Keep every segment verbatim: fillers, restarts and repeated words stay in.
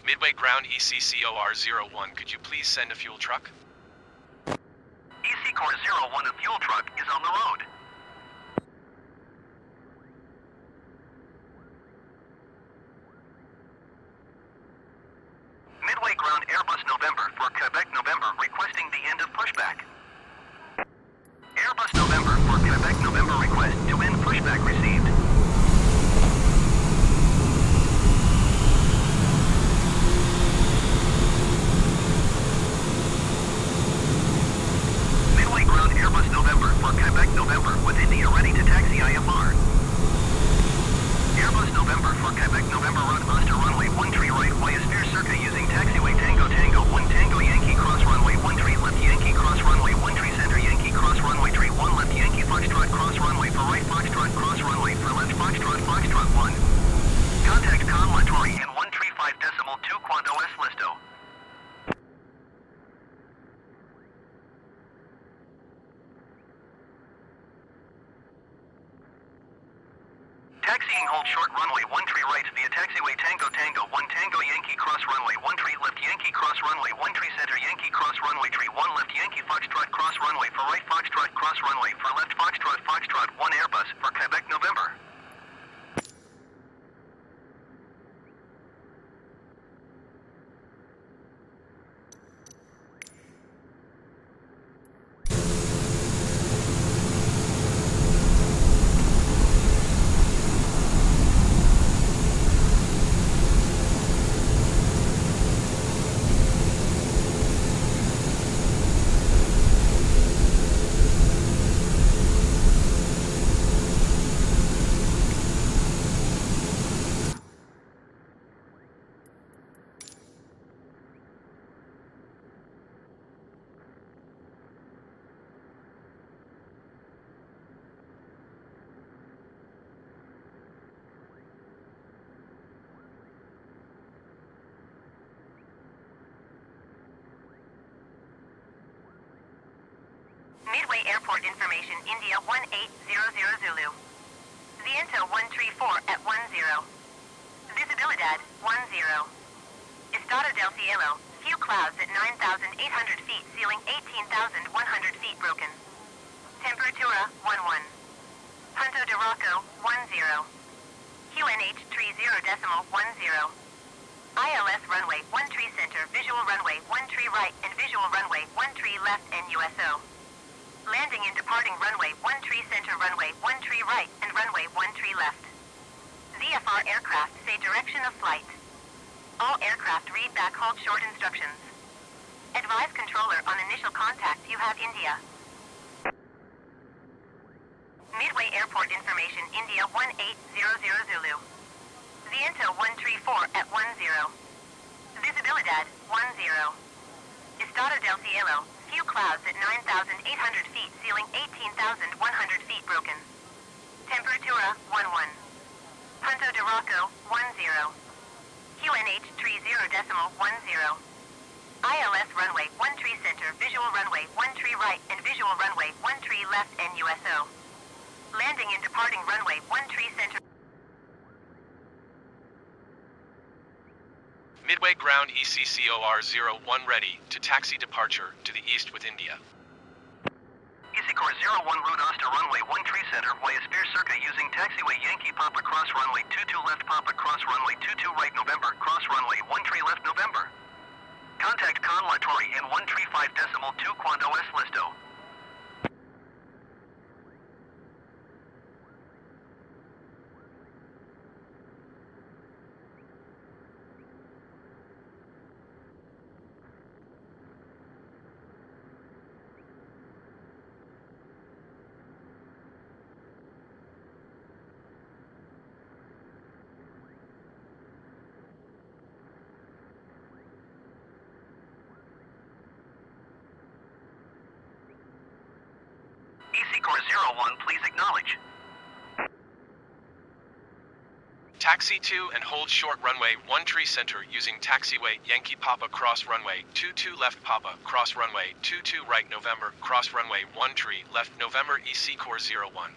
Midway ground E C C O R zero one, could you please send a fuel truck? E C Core zero one, a fuel truck is on the road. Midway ground Airbus November for Quebec November, requesting the end of pushback. Airbus November for Quebec November, request to end pushback received. Midway ground Airbus November for Quebec November with India ready to taxi I F R. Airbus November for Quebec November, run Oster runway one three right via Sphere Circa using taxiway Tango Tango one Tango Yankee cross runway one three left Yankee cross runway one three center Yankee cross runway three one left Yankee Foxtrot cross runway for right Foxtrot cross runway for left Foxtrot Foxtrot one. Contact Con Latori in one three five decimal two Quando S Listo. Taxiing hold short runway one three right via taxiway Tango Tango one Tango Yankee cross runway one three left Yankee cross runway one three center Yankee cross runway three one left Yankee Foxtrot cross runway for right Foxtrot cross runway for left Foxtrot Foxtrot one Airbus for Quebec November. Midway Airport information, India one eight zero zero Zulu. Viento one three four at one zero. Visibilidad one zero. Estado del Cielo, few clouds at nine thousand eight hundred feet, ceiling eighteen thousand one hundred feet broken. Temperatura one one. Punto de Rocco one zero. Q N H three zero decimal one zero. I L S runway one three center, visual runway one three right and visual runway one three left and U S O. Landing and departing runway one three center, runway one three right and runway one three left. V F R aircraft say direction of flight. All aircraft read back hold short instructions. Advise controller on initial contact you have India. Midway Airport information, India one eight zero zero Zulu. Viento one three four at one zero. Visibilidad one zero. Estado del Cielo, few clouds at nine thousand eight hundred feet, ceiling eighteen thousand one hundred feet broken. Temperatura one one. Punto de Rocco one zero. Q N H three zero decimal one zero. I L S runway one three center, visual runway one three right and visual runway one three left and U S O. Landing and departing runway one three center. Midway ground E C C O R zero one ready to taxi departure to the east with India. E C Core zero one route Oster runway one three center via Sphere Circa using taxiway Yankee Papa cross runway two two left Papa cross runway two two right November cross runway one three left November. Contact Con Latori in one three five decimal two Quando S Listo. E C Core zero one, please acknowledge. Taxi to and hold short runway one three center using taxiway Yankee Papa cross runway two two left Papa cross runway two two right November cross runway one three left November E C Core zero one.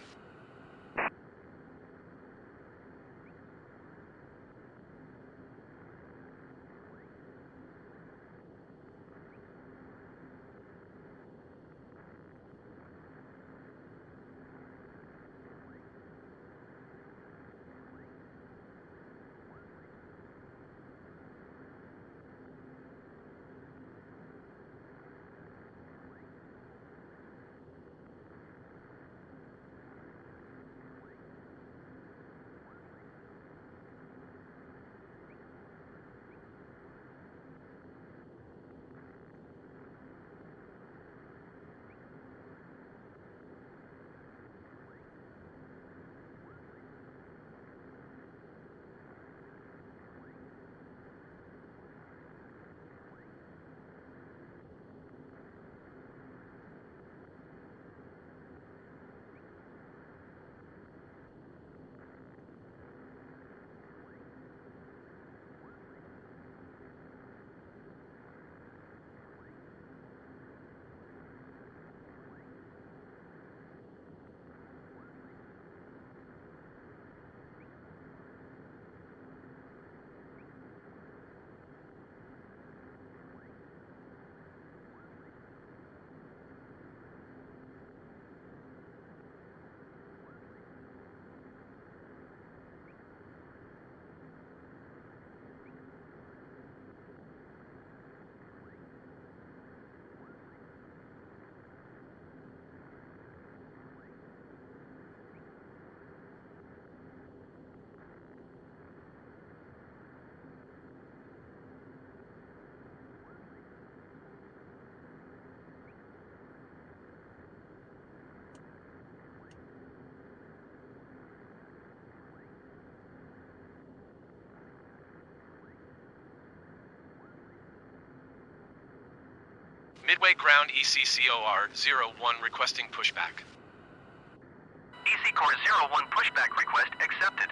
Midway ground E C C O R zero one requesting pushback. E C Core zero one pushback request accepted.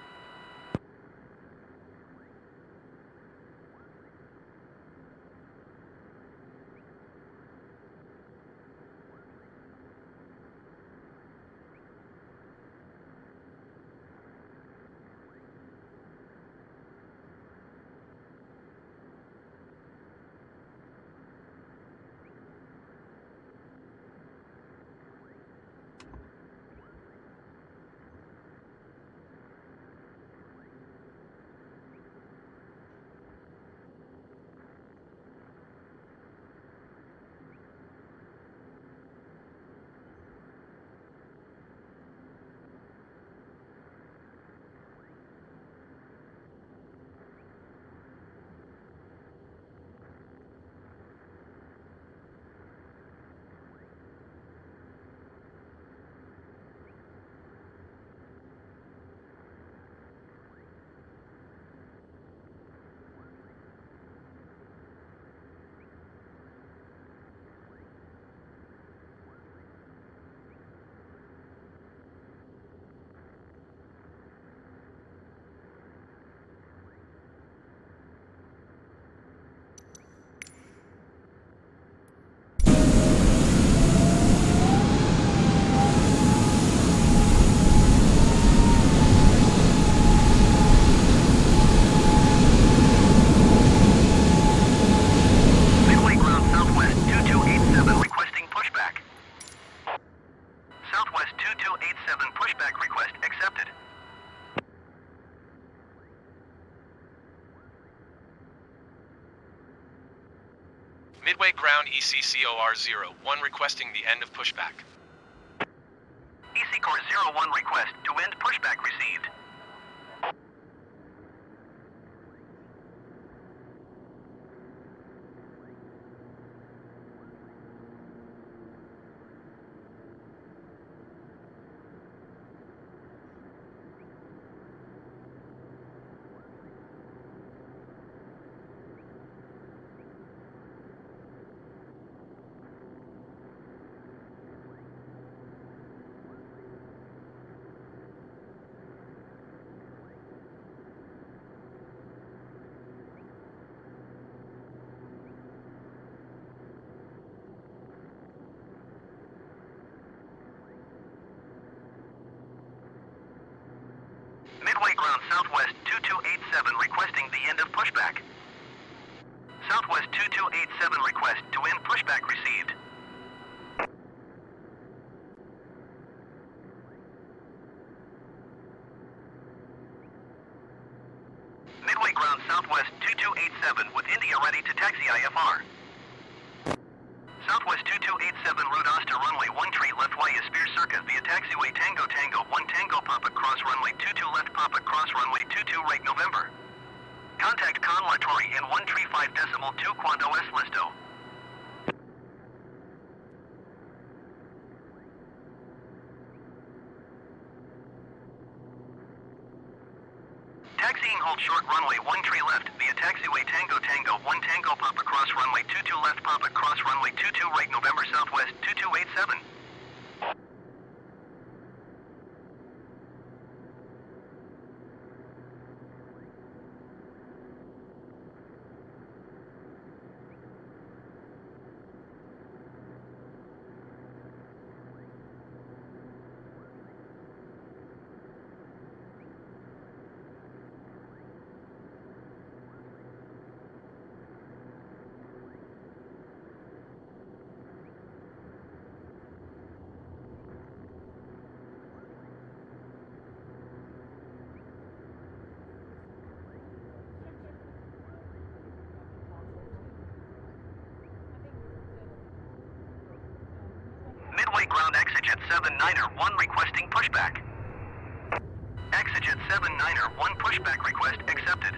Midway ground E C C O R zero one requesting the end of pushback. E C Core zero one request to end pushback received. Midway ground Southwest two two eight seven requesting the end of pushback. Southwest two two eight seven request to end pushback received. Midway ground Southwest two two eight seven with India ready to taxi I F R. Southwest two two eight seven route Oster runway one tree left via Spear Circuit via taxiway Tango Tango one Tango Papa cross runway two two left Papa cross runway two two right November. Contact Con Latori in one tree five decimal two Quando S Listo. Taxiing hold short runway one tree left via taxiway Tango Tango one Tango Papa cross runway two two left Papa cross runway two two right November Southwest two two eight seven. Midway ground Exigent seven niner one requesting pushback. Exigent seven niner one pushback request accepted.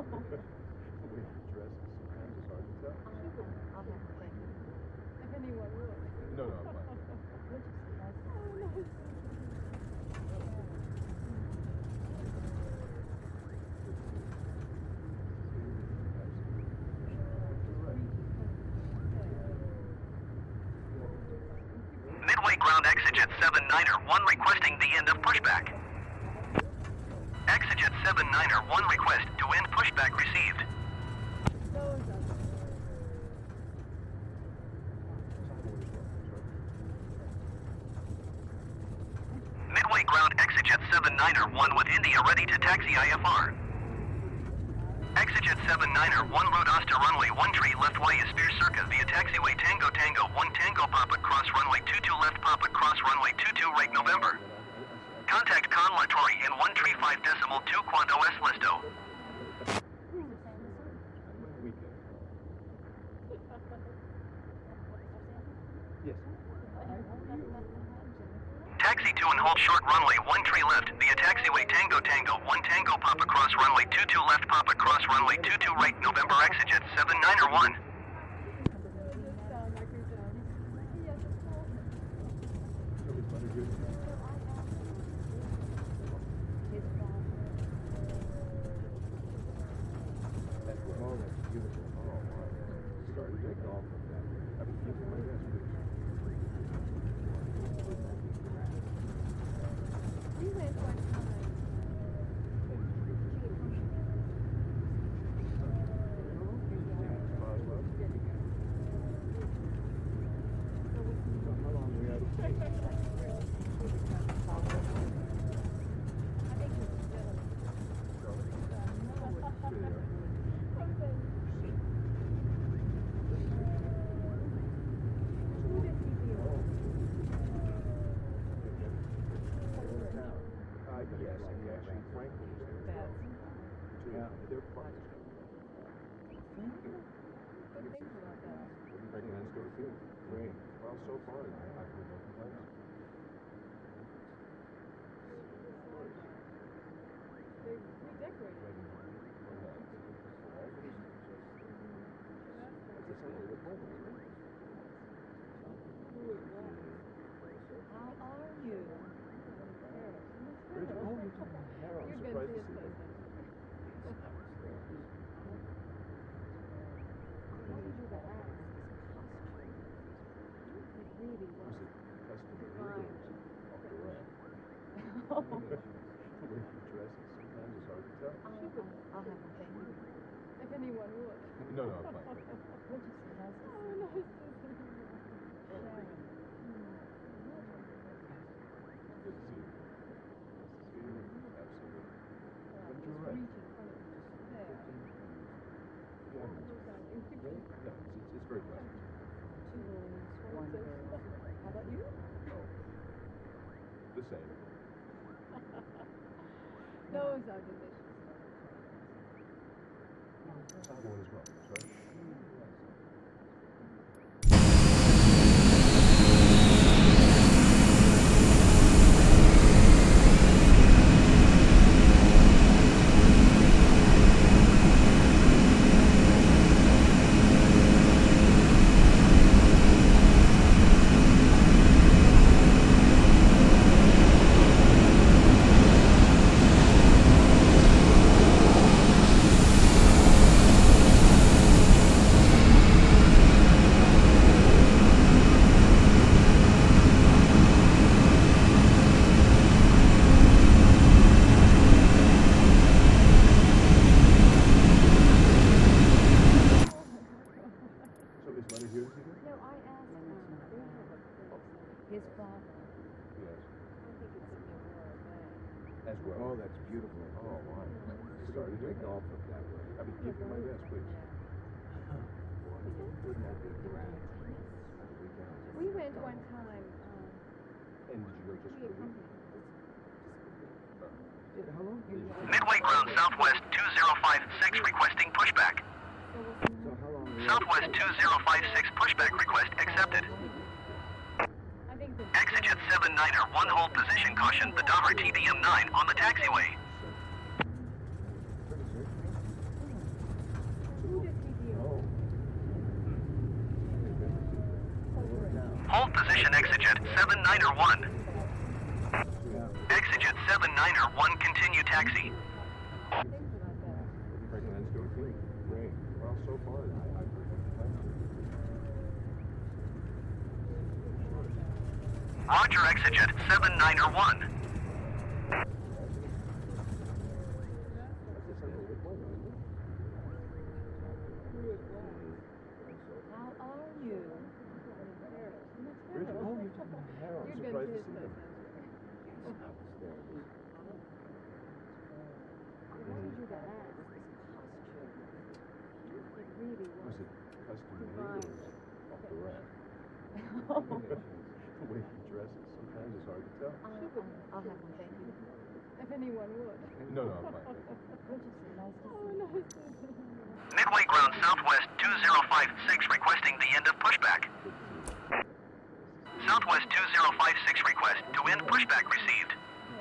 The way you dress is sometimes it's hard to tell. I'll have to thank you. If anyone would. No, no, I'm fine. Midway ground exigent seven niner one requesting the end of pushback. Exigent seven niner one request to end pushback received. Midway ground exigent seven niner one with India ready to taxi I F R. Exigent seven niner one route Oster runway one tree left Y is Spear Circa via taxiway Tango Tango one Tango Papa cross runway two two left Papa cross runway two two right November. Contact Con La Torre in one tree five decimal two Quando S Listo. Yes. Taxi to and hold short runway one tree left via taxiway Tango Tango one Tango Papa cross runway two two left Papa cross runway two two right November exigent seven niner one. Oh, that's beautiful. Oh, wow. Sorry to take off from that. I mean, give me my best, please. We went one time. How long we had to stay? Uh, yes, and actually Franklin was there. Yeah, they're fun. Franklin has to go to Great. Well, so far, I've heard no complaints. They redecorated. How are you? Bridget, oh, you're talking Harold. I'm You've been surprised to to his see place. that. Was it custom made or was it off the rack? The way you dress is sometimes it's hard to tell. I'll, I'll, I'll have to thank you. If anyone would. No, no, I'm fine. Which is nice to Oh, see. nice to see you. Sharon. Good to see you. Nice to see you. Absolutely. But you're right. Reach in front of you. There. Yeah, it's, Really? no, it's, it's, it's very pleasant. Two boys, one girl. How about you? Oh, the same. Those are delicious. I want as well. Sorry. So is Leonard here this evening? No, I asked No, it's not. him. His father. Yes. I think it's in the world. As well. Oh, that's beautiful. Oh, wow. Sorry to take off from that way. I mean, give me my best, please. Wouldn't that be grand? We went one time. Um, And did you go just we for the week? accompanied. How long? Midway ground southwest two zero five six requesting pushback. There was So how long? Southwest two zero five six pushback request accepted. I think the Exigent seven niner one hold position caution the Dover T B M nine on the taxiway. position exigent seven niner one. Exigent seven niner one, continue taxi. Franklin's doing great. Great. Well, so far, I've Roger, exigent seven niner one. How are you? Richard, oh, you're talking about Harold. I'm You'd been surprised to his see him. business. What did you get asked? It really was. Was it custom made or Divine. off the rack? Oh. The way he dresses, sometimes it's hard to tell. I'll, I'll, I'll have one, thank you. If anyone would. No, no, I'm fine. Richardson, nice to Oh, see you. nice to see you. Midway ground southwest two zero five six requesting the end of pushback. Southwest two zero five six request to end pushback received.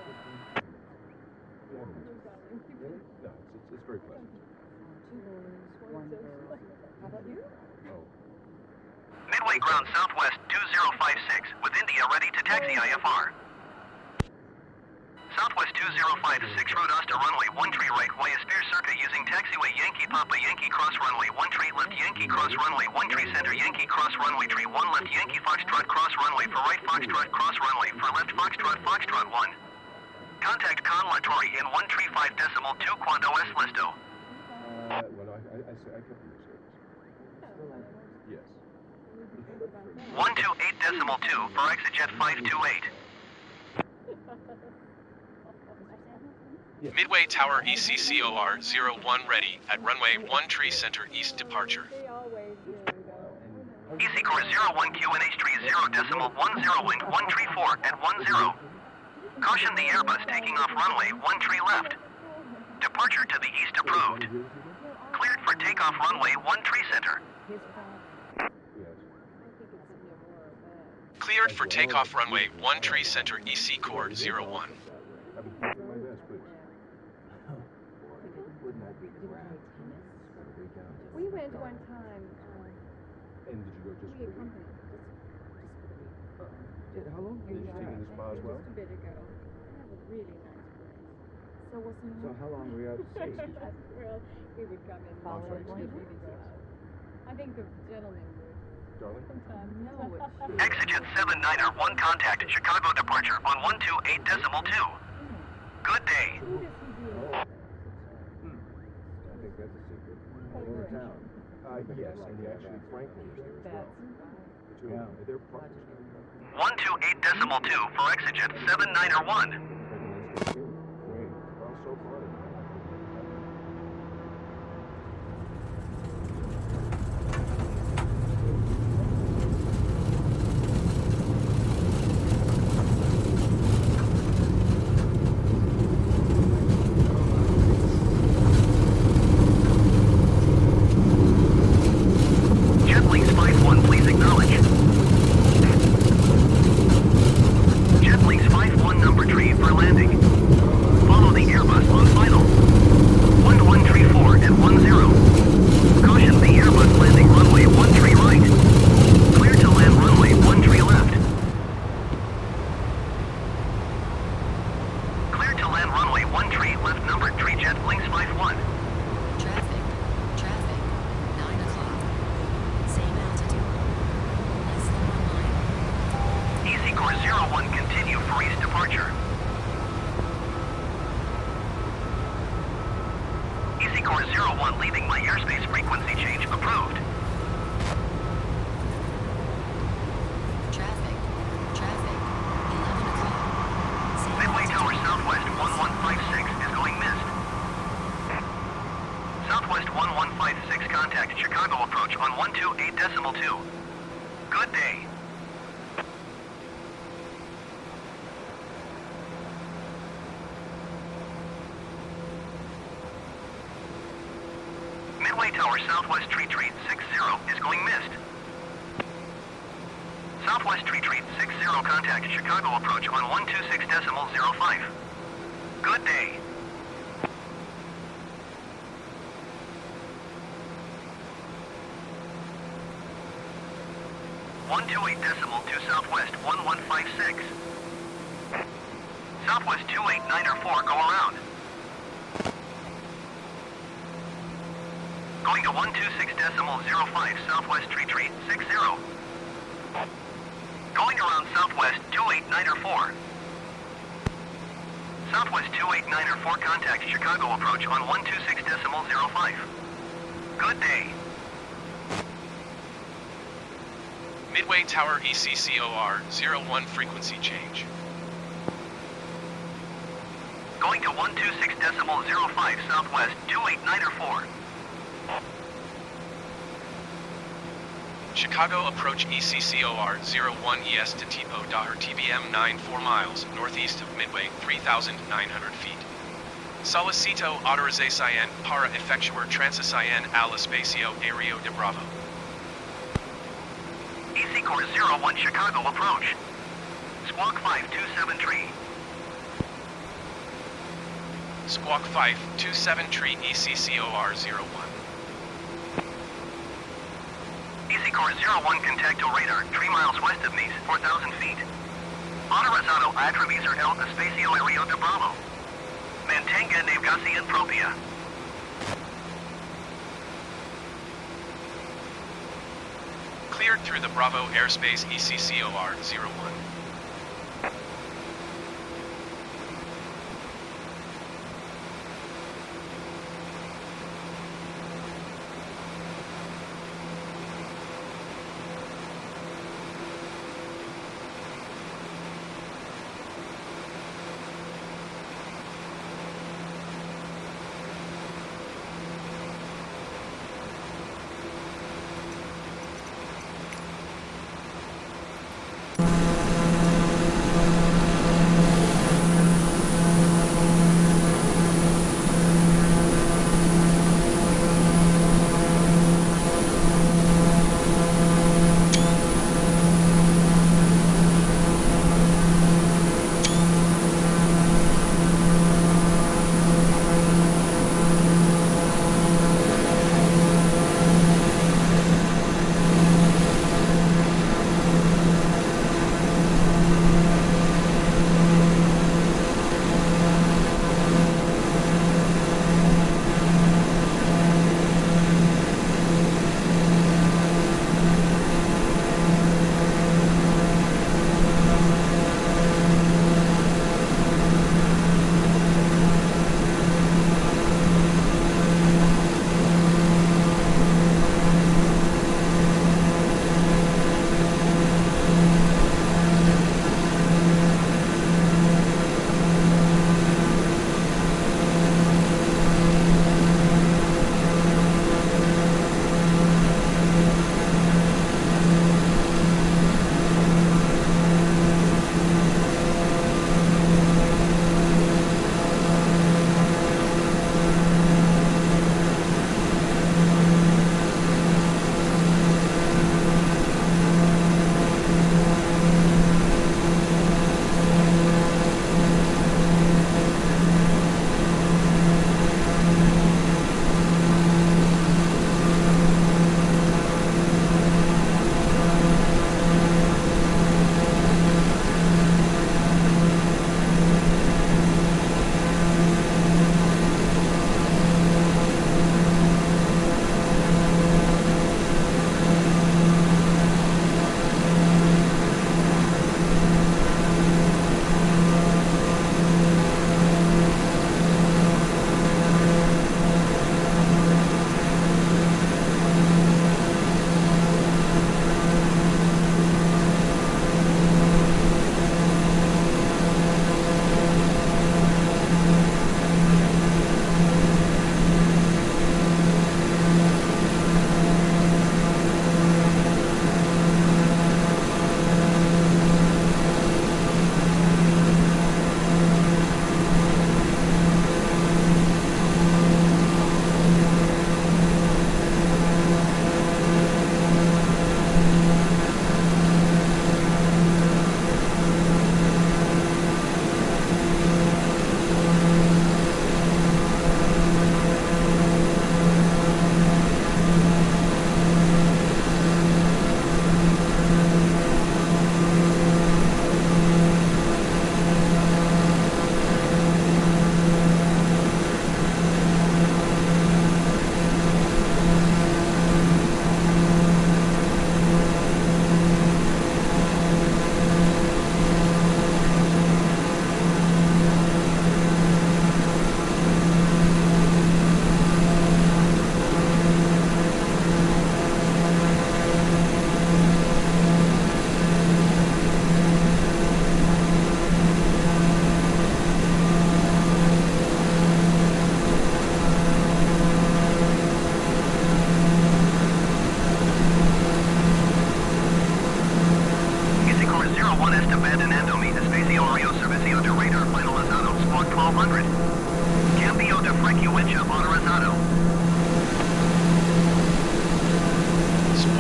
Yeah, no, it's, it's, it's very pleasant. Two boys, one girl. How about you? Oh, Midway ground southwest two zero five six with India ready to taxi I F R. Southwest two zero five six route Asta runway one tree right via Spear Circuit using taxiway Yankee Papa Yankee cross runway one tree left Yankee cross runway one tree center Yankee cross runway tree one left Yankee Foxtrot cross runway for right Foxtrot cross runway for left Foxtrot Foxtrot one. Contact Con Latori in one tree five decimal two Quando S Listo. uh, well, I, I, I, say- I kept your service. Yes. one two eight decimal two for exigent five two eight. Yes. Midway Tower E C C O R zero one ready at runway one tree center east departure. They always do, though. E C Core zero one Q N H tree zero decimal one zero wind one tree four at one zero. Caution the Airbus taking off runway one tree left. Departure to the east approved. Cleared for takeoff runway one tree center. Yes. I think it's in your more of that. Cleared for takeoff runway one tree center E C Core zero one. I've been keeping my best, please. We went one time, um, And did you go just we for the week? accompanied, Did, how long Did you stay in the spa as well? just a bit ago. They have a really nice place. So what's the So how long were you out to sea? Well, we would come in. Follow and it. we'd really go out. I think the gentlemen would Darling? sometimes. No, it's... Exigent seven niner one contact Chicago departure on one two eight decimal two. Good day. Who does he deal with? I think that's a secret. All over town. Uh, yes, and actually Franklin was there as well. That's The two of them, they're partners. one two eight decimal two for exigent seven niner one. Franklin's doing great. Well, so far, Jetlinks five one, please acknowledge. Jetlinks five one number tree for landing. Follow the Airbus on final. one one tree four at one zero. Caution the Airbus landing runway one tree right. Clear to land runway one tree left. Clear to land runway one tree left number tree Jetlinks five one. Traffic, traffic, nine o'clock. Same altitude. Less than one mile. E C Core zero one continue for east departure. E C Core zero one leaving my airspace frequency change approved. Traffic, traffic, eleven o'clock. Same Midway altitude. Tower Southwest one one five six is going missed. Southwest one one five six contact Chicago approach on one two eight decimal two. Good day. Midway Tower Southwest Tree Treat six zero is going missed. Southwest Tree Treat six zero contact Chicago approach on one two six decimal zero five. Good day. one two eight decimal two southwest one one five six. Southwest two eight nine four, go around. Going to one two six decimal zero five southwest tree tree six zero. Going around southwest two eight nine four. Southwest two eight nine four, contact Chicago approach on one two six decimal zero five. Good day. Midway Tower E C C O R zero one frequency change. Going to one two six decimal zero five southwest two eight nine four. Chicago approach E C C O R zero one E S to Tipo Daher T B M nine four miles northeast of Midway three thousand nine hundred feet. Solicito autorización para efectuar transición al espacio aéreo de Bravo. E C Corps zero one Chicago approach. Squawk five two seven tree. Squawk five two seven tree E C C O R zero one. E C Corps zero one contacto radar three miles west of Nice, four thousand feet. Autorizado atravesar el espacio aéreo de Bravo. Mantenga navegación propia. Cleared through the Bravo airspace E C C O R zero one.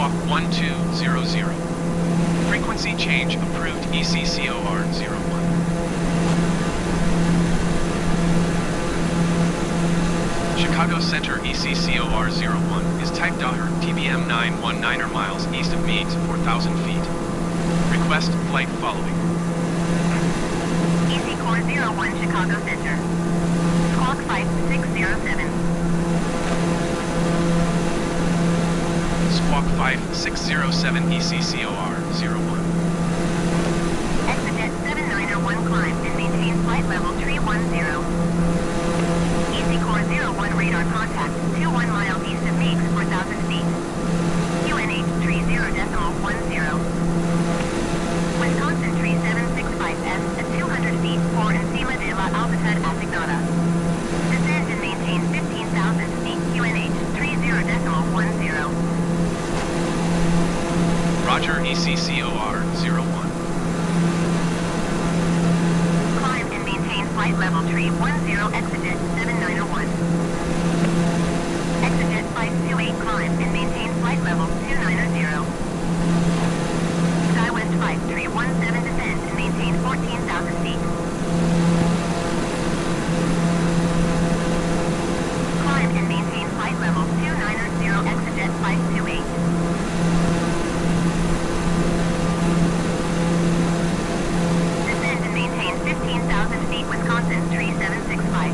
Squawk one two zero zero. Frequency change approved E C C O R zero one. Chicago Center E C C O R zero one is type Daher, T B M nine one niner miles east of Meigs, four thousand feet. Request flight following. E C Core zero one Chicago Center. Squawk five six zero seven. Squawk five six zero seven E C C O R zero one. Exit seven niner one climb and maintain flight level three one zero. E C Core zero one radar contact two one miles east of Meigs, four thousand feet. U N H three zero decimal one zero. Wisconsin three seven six five S at two hundred feet for encima de la altitud asignada. Descend and maintain fifteen thousand feet U N H three zero decimal one zero. Roger E C C O R zero one. Climb and maintain flight level three one zero, exit seven niner one. Exit five two eight climb and maintain flight level two niner zero. SkyWest five three one seven descend and maintain fourteen thousand feet. Climb and maintain flight level two niner zero, exit five two eight. Descend and maintain fifteen thousand feet, Wisconsin three seven six five.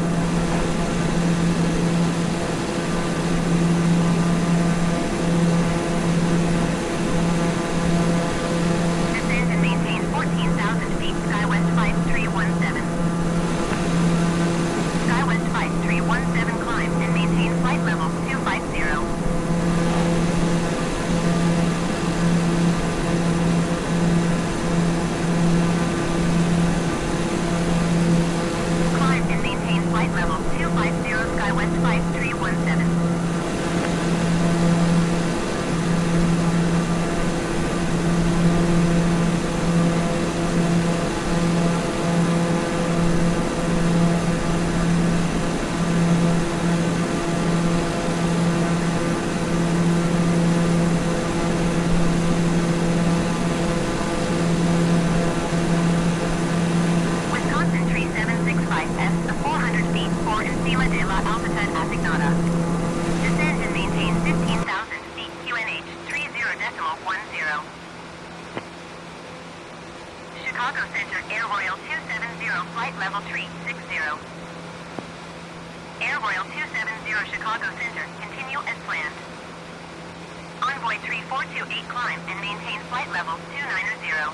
Descend and maintain fourteen thousand feet, SkyWest five three one seven. SkyWest five three one seven climb and maintain flight level two five zero. Climb and maintain flight level two five zero, SkyWest five three one seven. Wisconsin three seven six five S to four hundred feet for encima de la altitud asignada. Descend and maintain fifteen thousand feet U N H three zero decimal one zero. Chicago Center Air Royal two seven zero flight level three six zero. Air Royal two seven zero Chicago Center, continue as planned. Envoy three four two eight climb and maintain flight level two niner zero.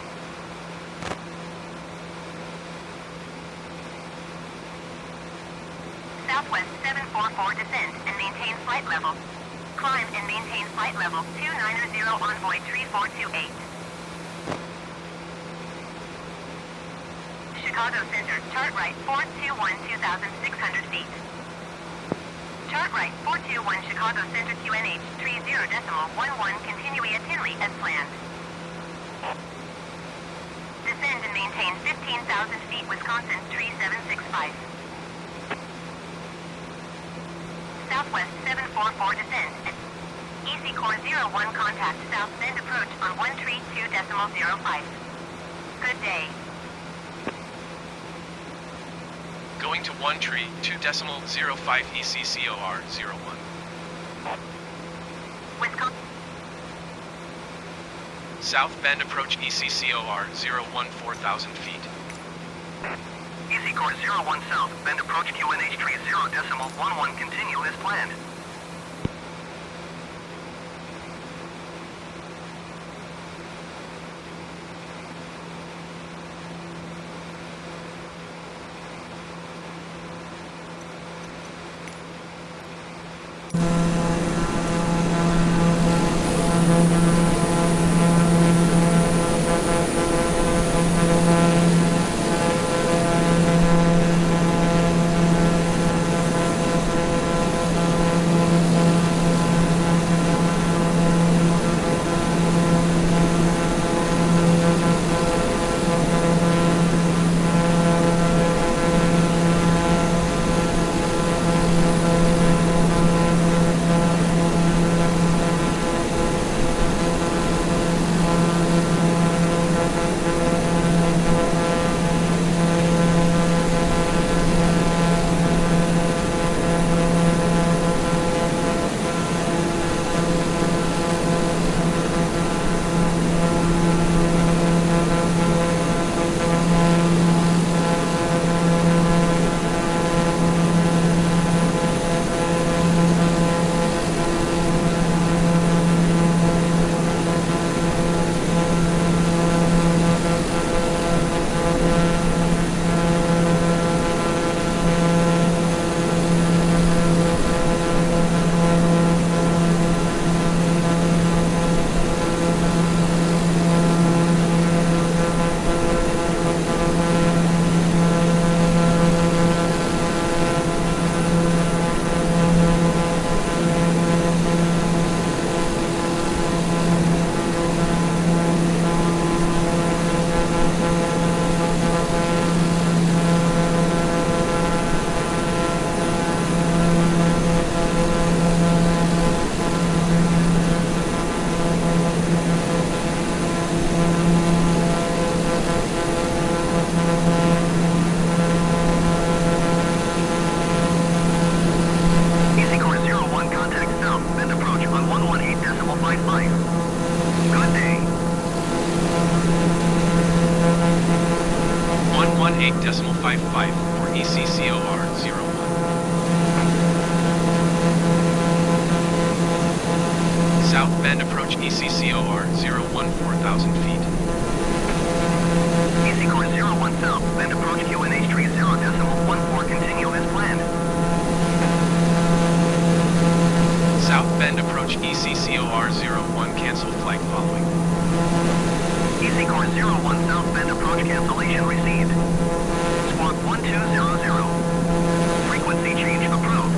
Southwest seven four four descend and maintain flight level. Climb and maintain flight level two niner zero, Envoy three four two eight. Chicago Center, chart right four two one two thousand six hundred feet. Chart right four two one Chicago Center Q N H three zero decimal one one, continue via Tinley as planned. Descend and maintain fifteen thousand feet, Wisconsin three seven six five. Southwest seven four four descend at E C Core zero one contact south bend approach on one three two decimal zero five. Good day. Going to one tree two decimal zero five E C C O R zero one. Wisconsin. South Bend approach E C C O R zero one four thousand feet. E C Core zero one south, bend approach Q N H three zero decimal one one, continue as planned. five. Good day. one one eight decimal five five for E C C O R zero one. South Bend approach E C C O R zero one four thousand feet. E C course zero one south, Bend approach Q N H tree zero decimal one four, continue as planned. South Bend approach E C C O R zero one, cancel flight following. E C course zero one south, Bend approach cancellation received. Squawk one two zero zero. Frequency change approved.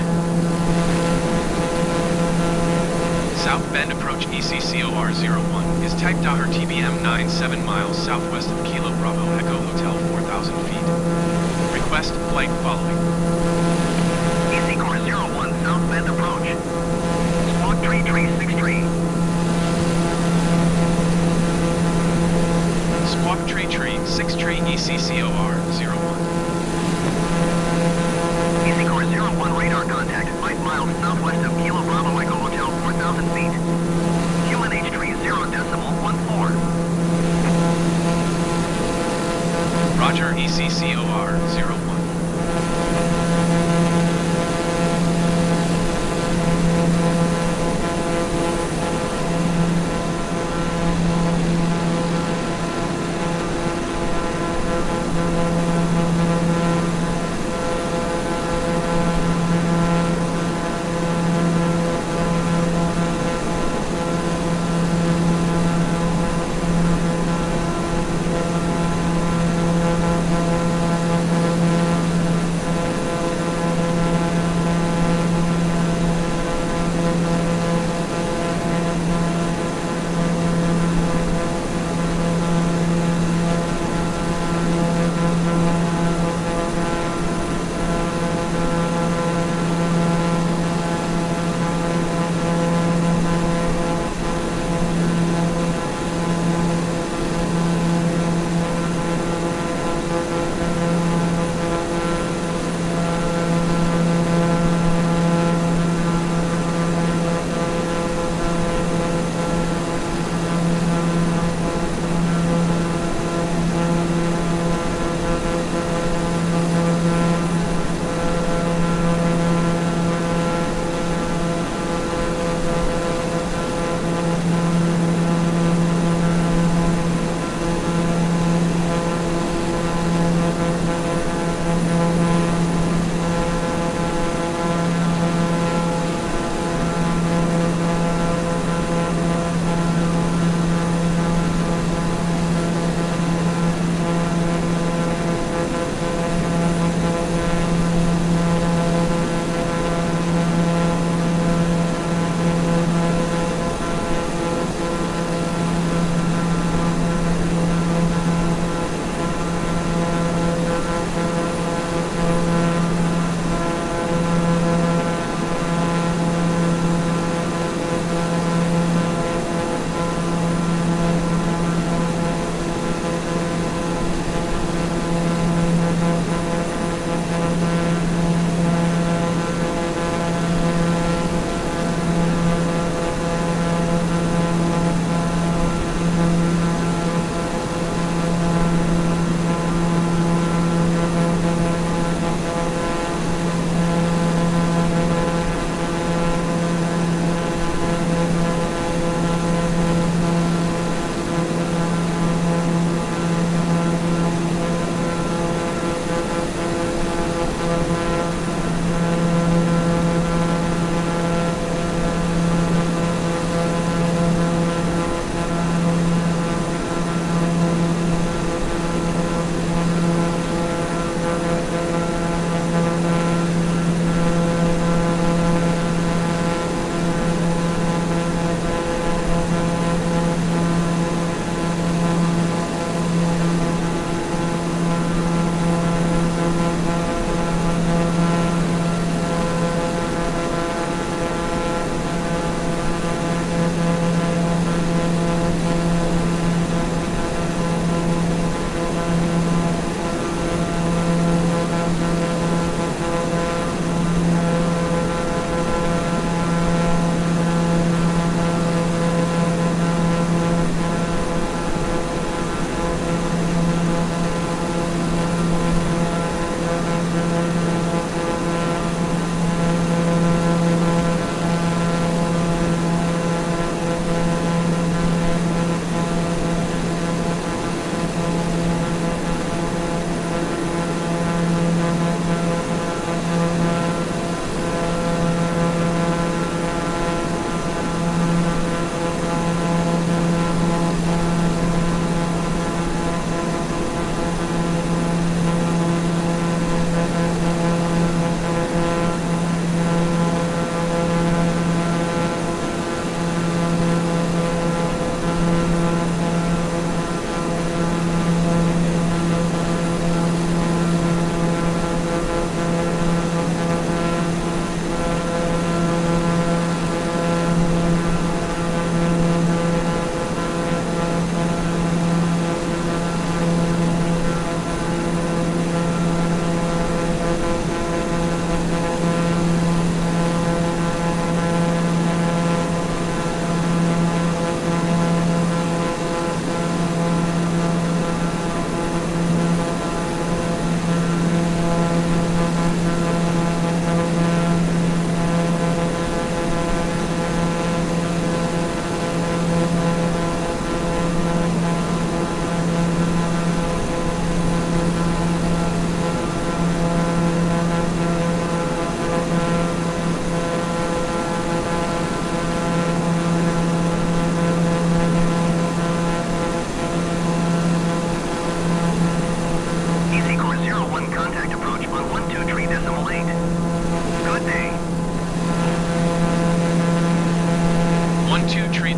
South Bend approach E C C O R zero one is type Daher T B M nine seven miles southwest of Kilo Bravo Echo Hotel four thousand feet. Request flight following. E C course zero one south, Bend approach. Squawk tree tree six tree. Squawk tree tree six tree E C C O R zero one. E C course zero one radar contact five miles southwest of Kilo Bravo Echo Hotel four thousand feet. Q N H tree zero decimal one four. Roger E C C O R zero one.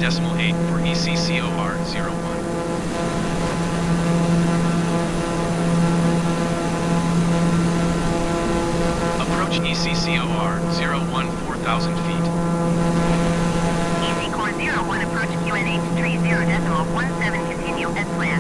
decimal eight for E C C O R zero one. Approach E C C O R zero one four thousand feet. E C Core zero one approach Q N H three zero decimal one seven continue as planned.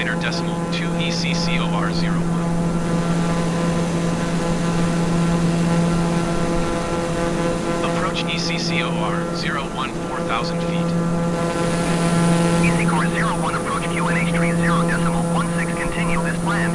minor decimal two E C C O R zero one. Approach E C C O R zero one four thousand feet. E C Core zero one approach Q N H tree zero decimal one six continue as planned.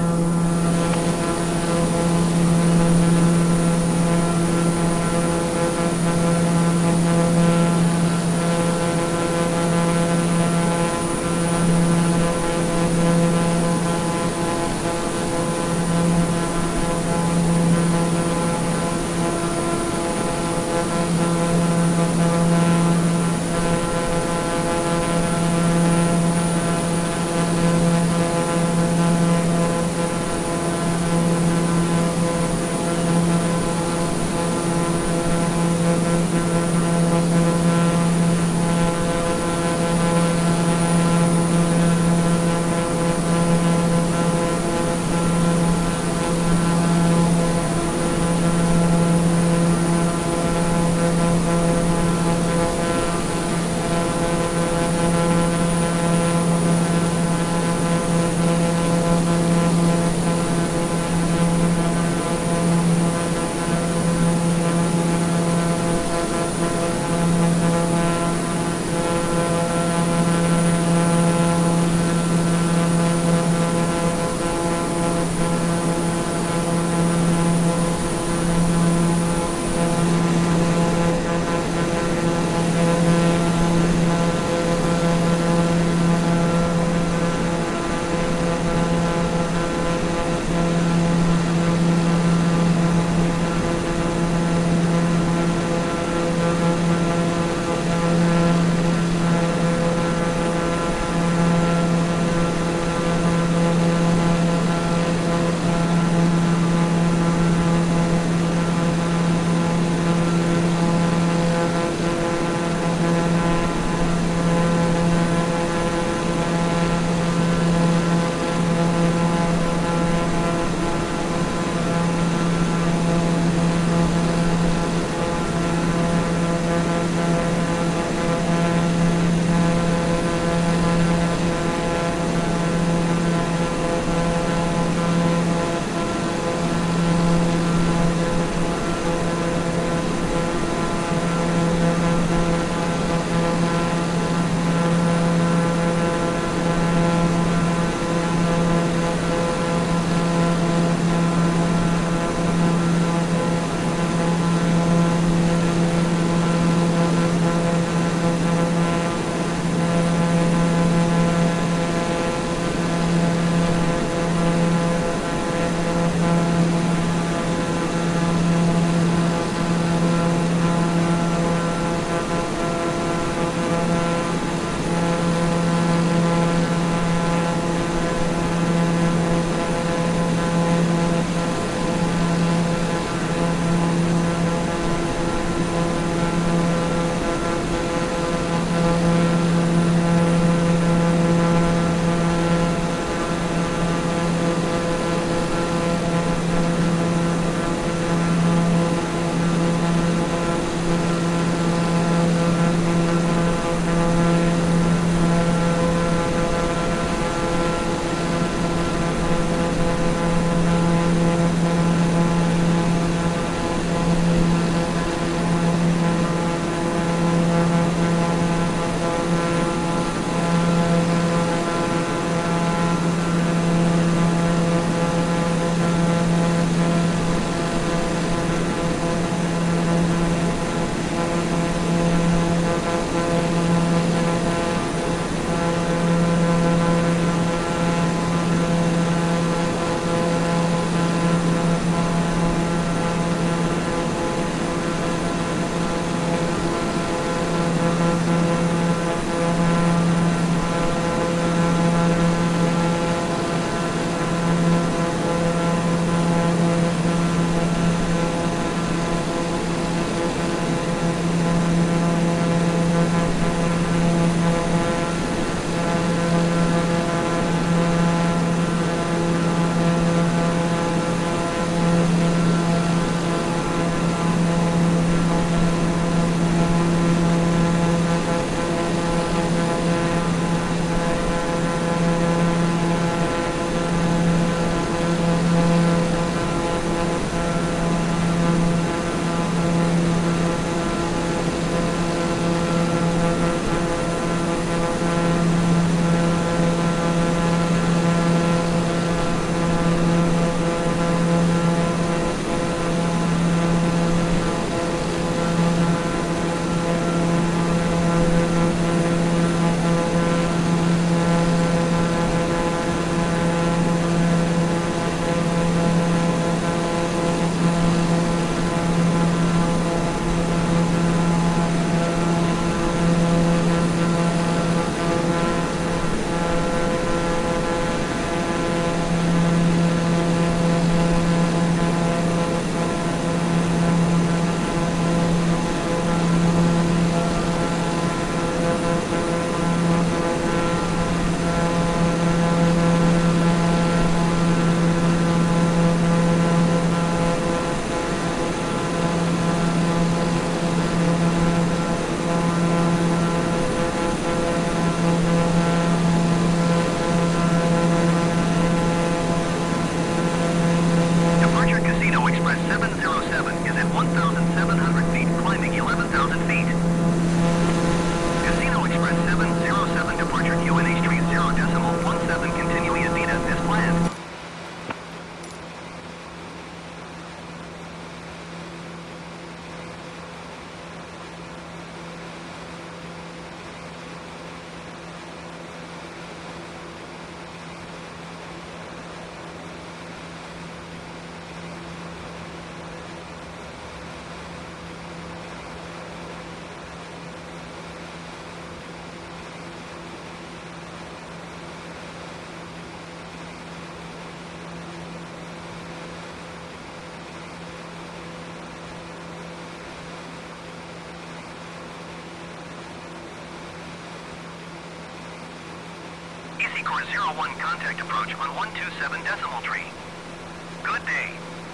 Corps zero one contact approach on one two seven decimal tree. Good day.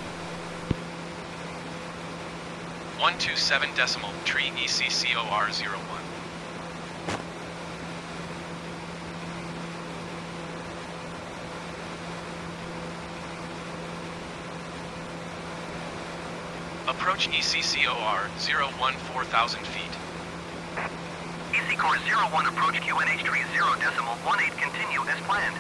one two seven decimal tree E C C O R zero one. Approach E C C O R zero one four thousand feet. E C Corps zero one approach Q N H tree zero decimal one eight continue as planned.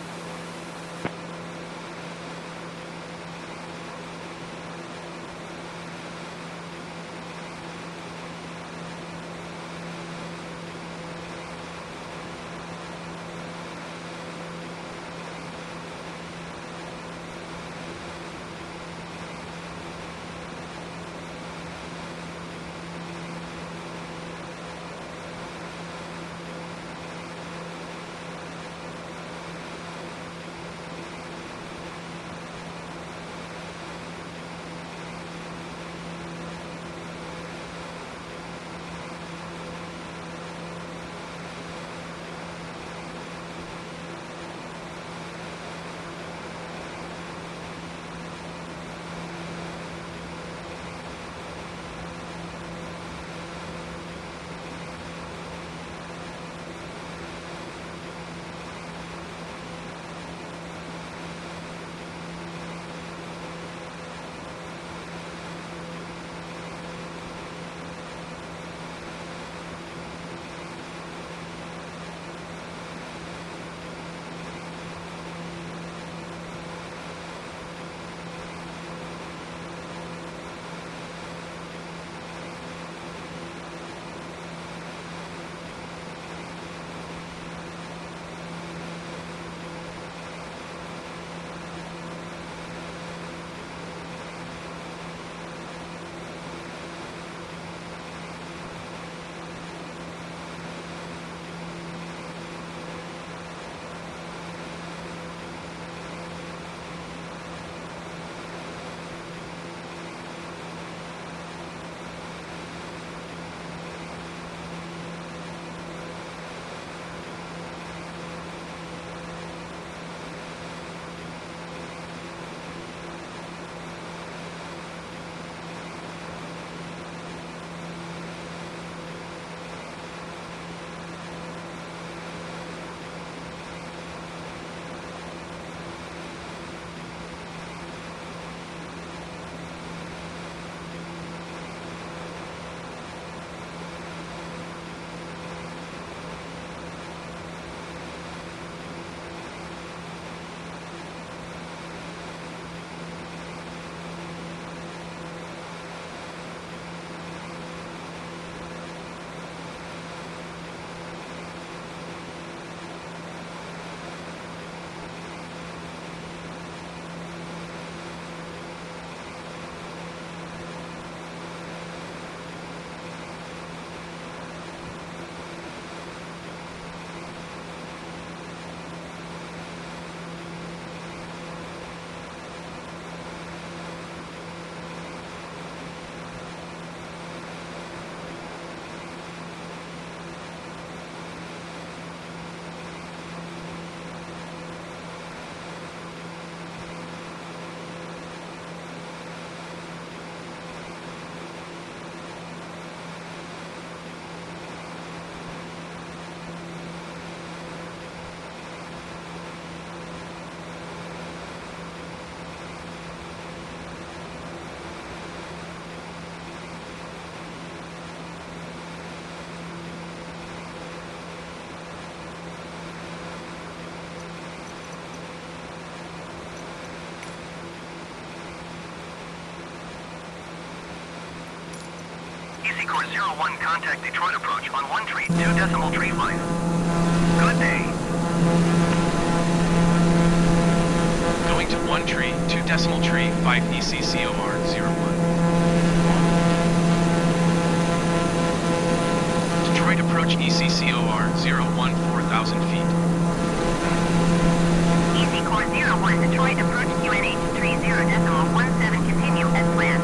E C Corps zero one contact Detroit approach on one tree two decimal tree five. Good day. Going to one tree, two decimal tree, five E C C O R zero one. Detroit approach E C C O R zero one four thousand feet. E C Corps zero one Detroit approach Q N H tree zero decimal one seven continue as planned.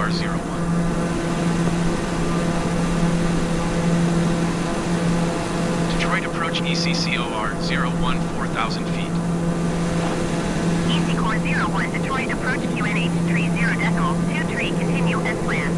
R zero one. Detroit approach E C C O R zero one four thousand feet. E C Core zero one, Detroit approach Q N H tree zero decimal two tree, continue as planned.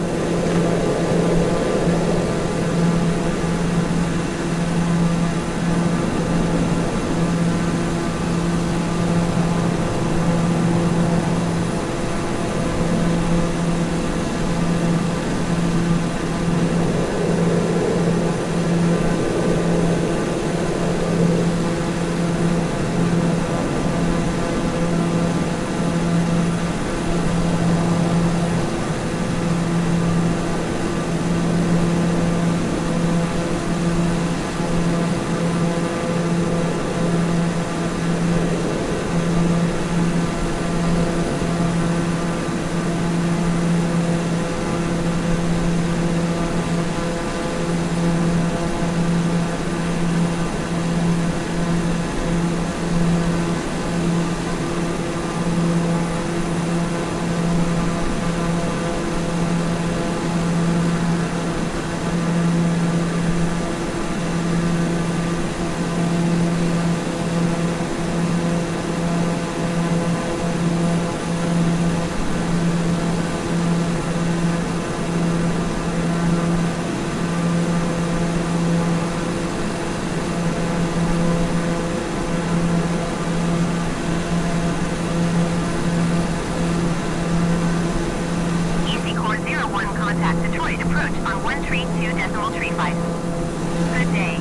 Contact Detroit approach on one tree two decimal tree five. Good day.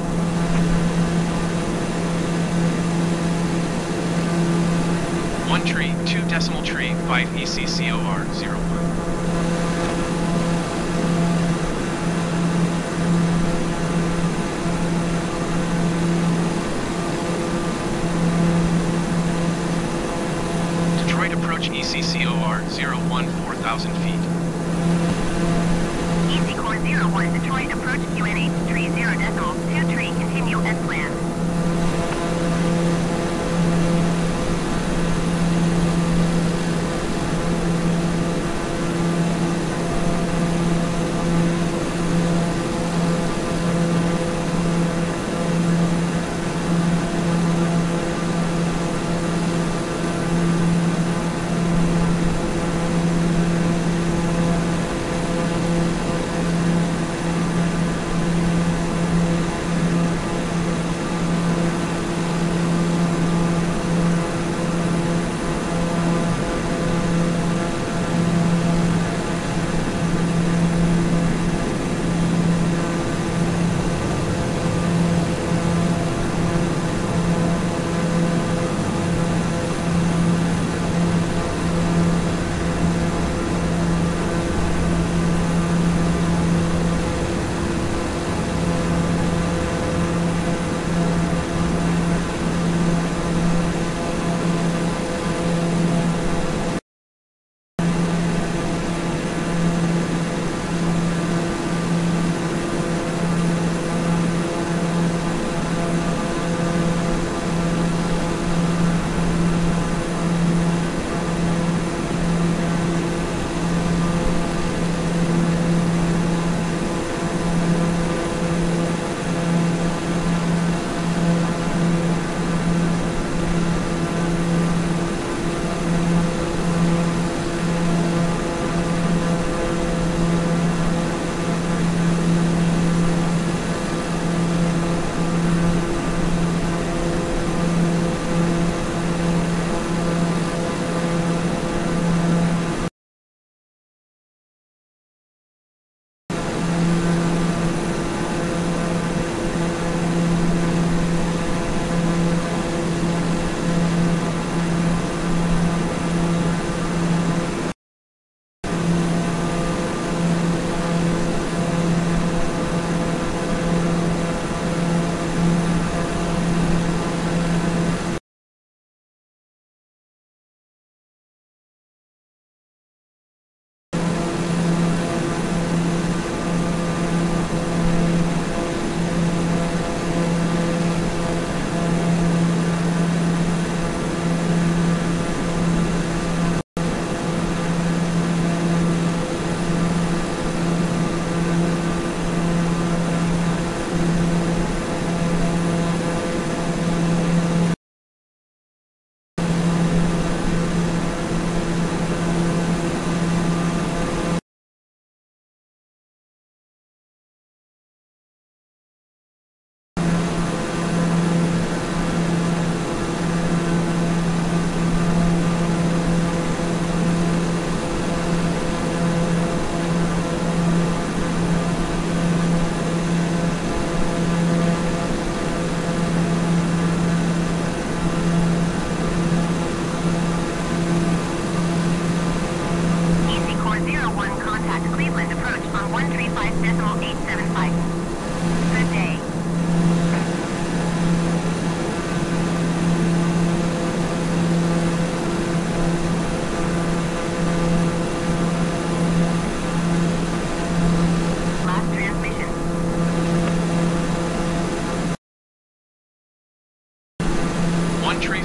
One tree, two decimal tree, five E C C O R zero one. Detroit approach E C C O R zero one four thousand feet. E C Core zero one, Detroit approach Q N H tree zero decimal two tree, continue as planned.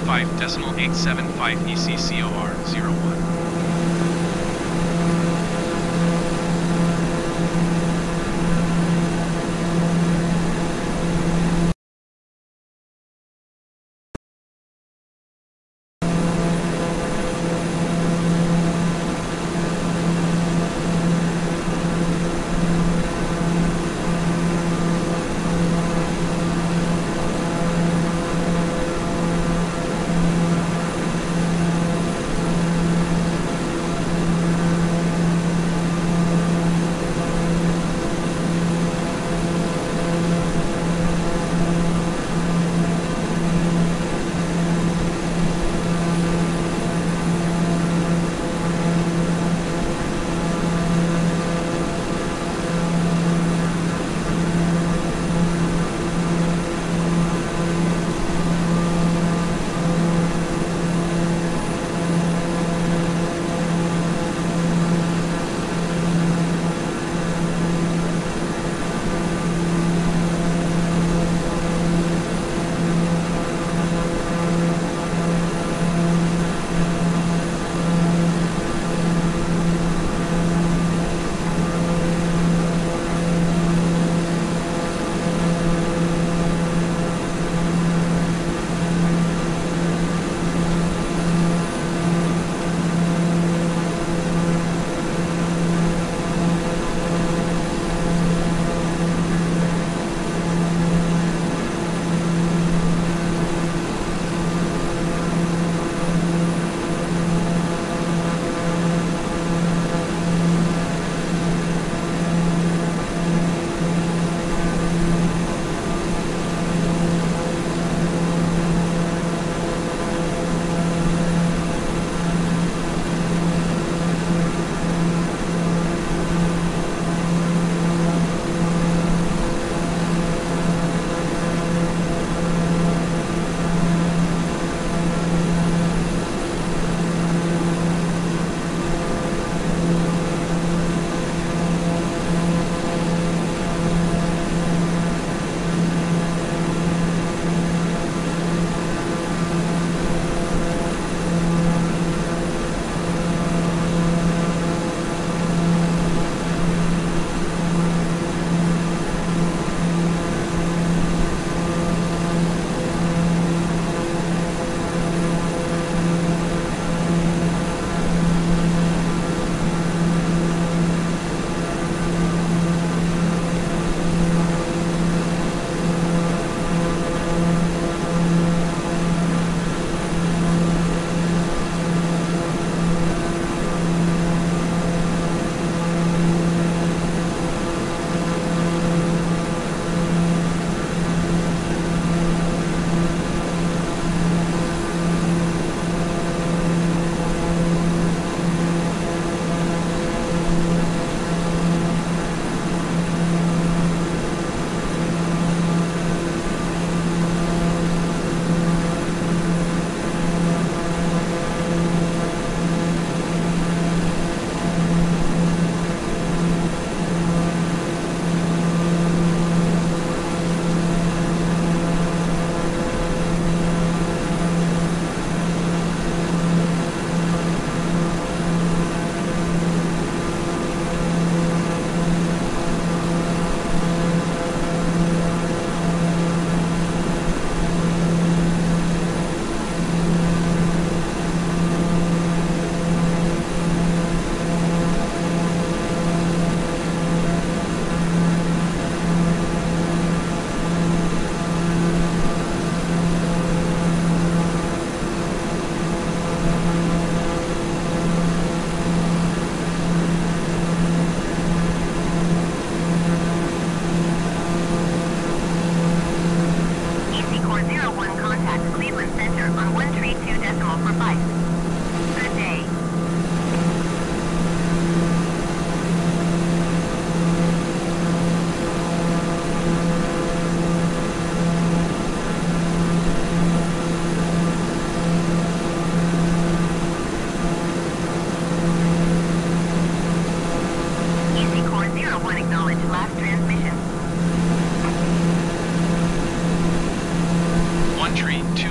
five decimal eight seven five E C C O R zero one.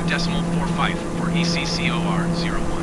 decimal four five for E C C O R zero one.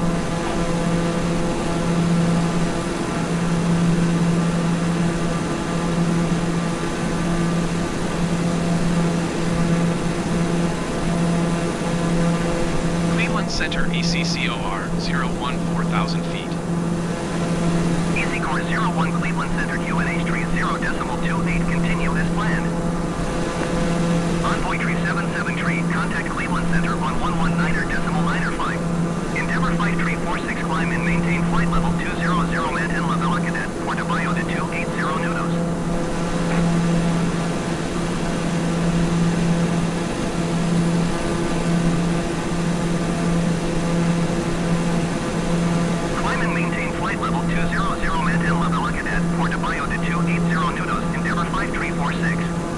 Cleveland Center E C C O R zero one four thousand feet. Easy Course zero one Cleveland Center, Q N H tree zero decimal two eight, continue as planned. Envoy tree seven seven tree, contact Cleveland Center on one one niner decimal niner five. Endeavor five tree four six, climb and maintain flight level two zero zero Manhattan La Villa Cadet, Puerto Bayo to two eight zero Nudos. Climb and maintain flight level two zero zero Manhattan La Villa Cadet, Puerto Bayo to two eight zero Nudos, Endeavor five tree four six.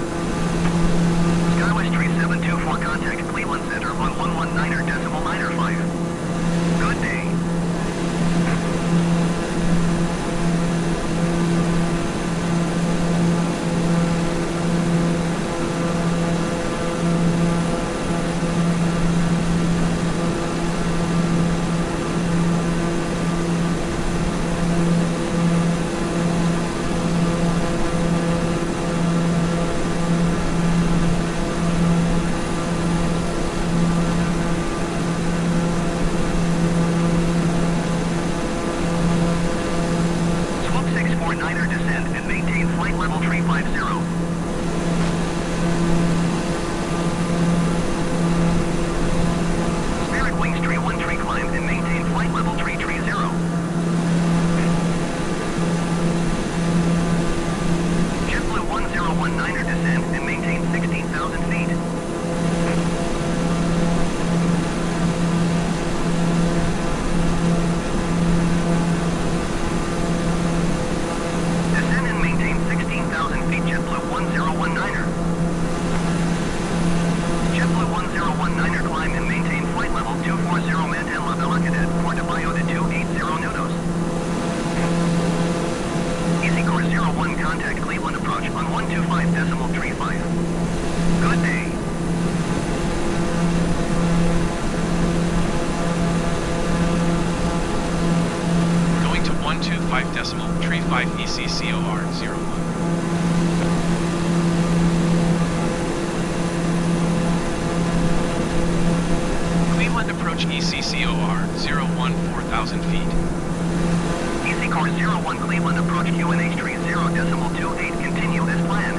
Skywest tree seven two four, contact Cleveland Center on one one niner decimal niner five. Good day. Swoop six four niner, descend and maintain flight level three five zero. Spirit Wings tree one tree, climb and maintain flight level three three zero. JetBlue one zero one niner, descend and maintain sixteen thousand feet. Descend and maintain sixteen thousand feet, JetBlue one zero one niner. JetBlue one zero one niner, climb and maintain flight level two four zero Manhattan La Villa Cadet, Puerto Bayo to two eight zero Nudos. Easy Course zero one, contact Cleveland approach on one two five decimal three five. Good day. Going to one two five decimal three five E C C O R zero one. Cleveland approach E C C O R zero one four thousand feet. Easy Course zero one Cleveland approach, Q N H tree zero decimal two eight, continue as planned.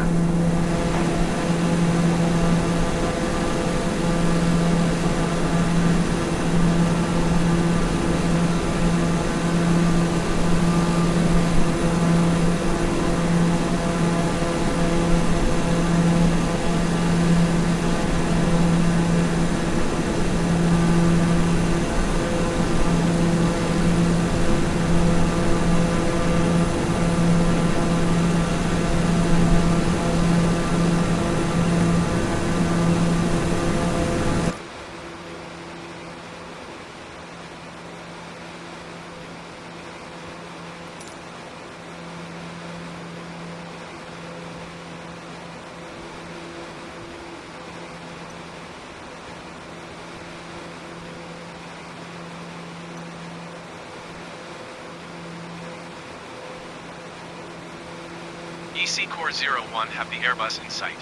E C Core zero one have the Airbus in sight.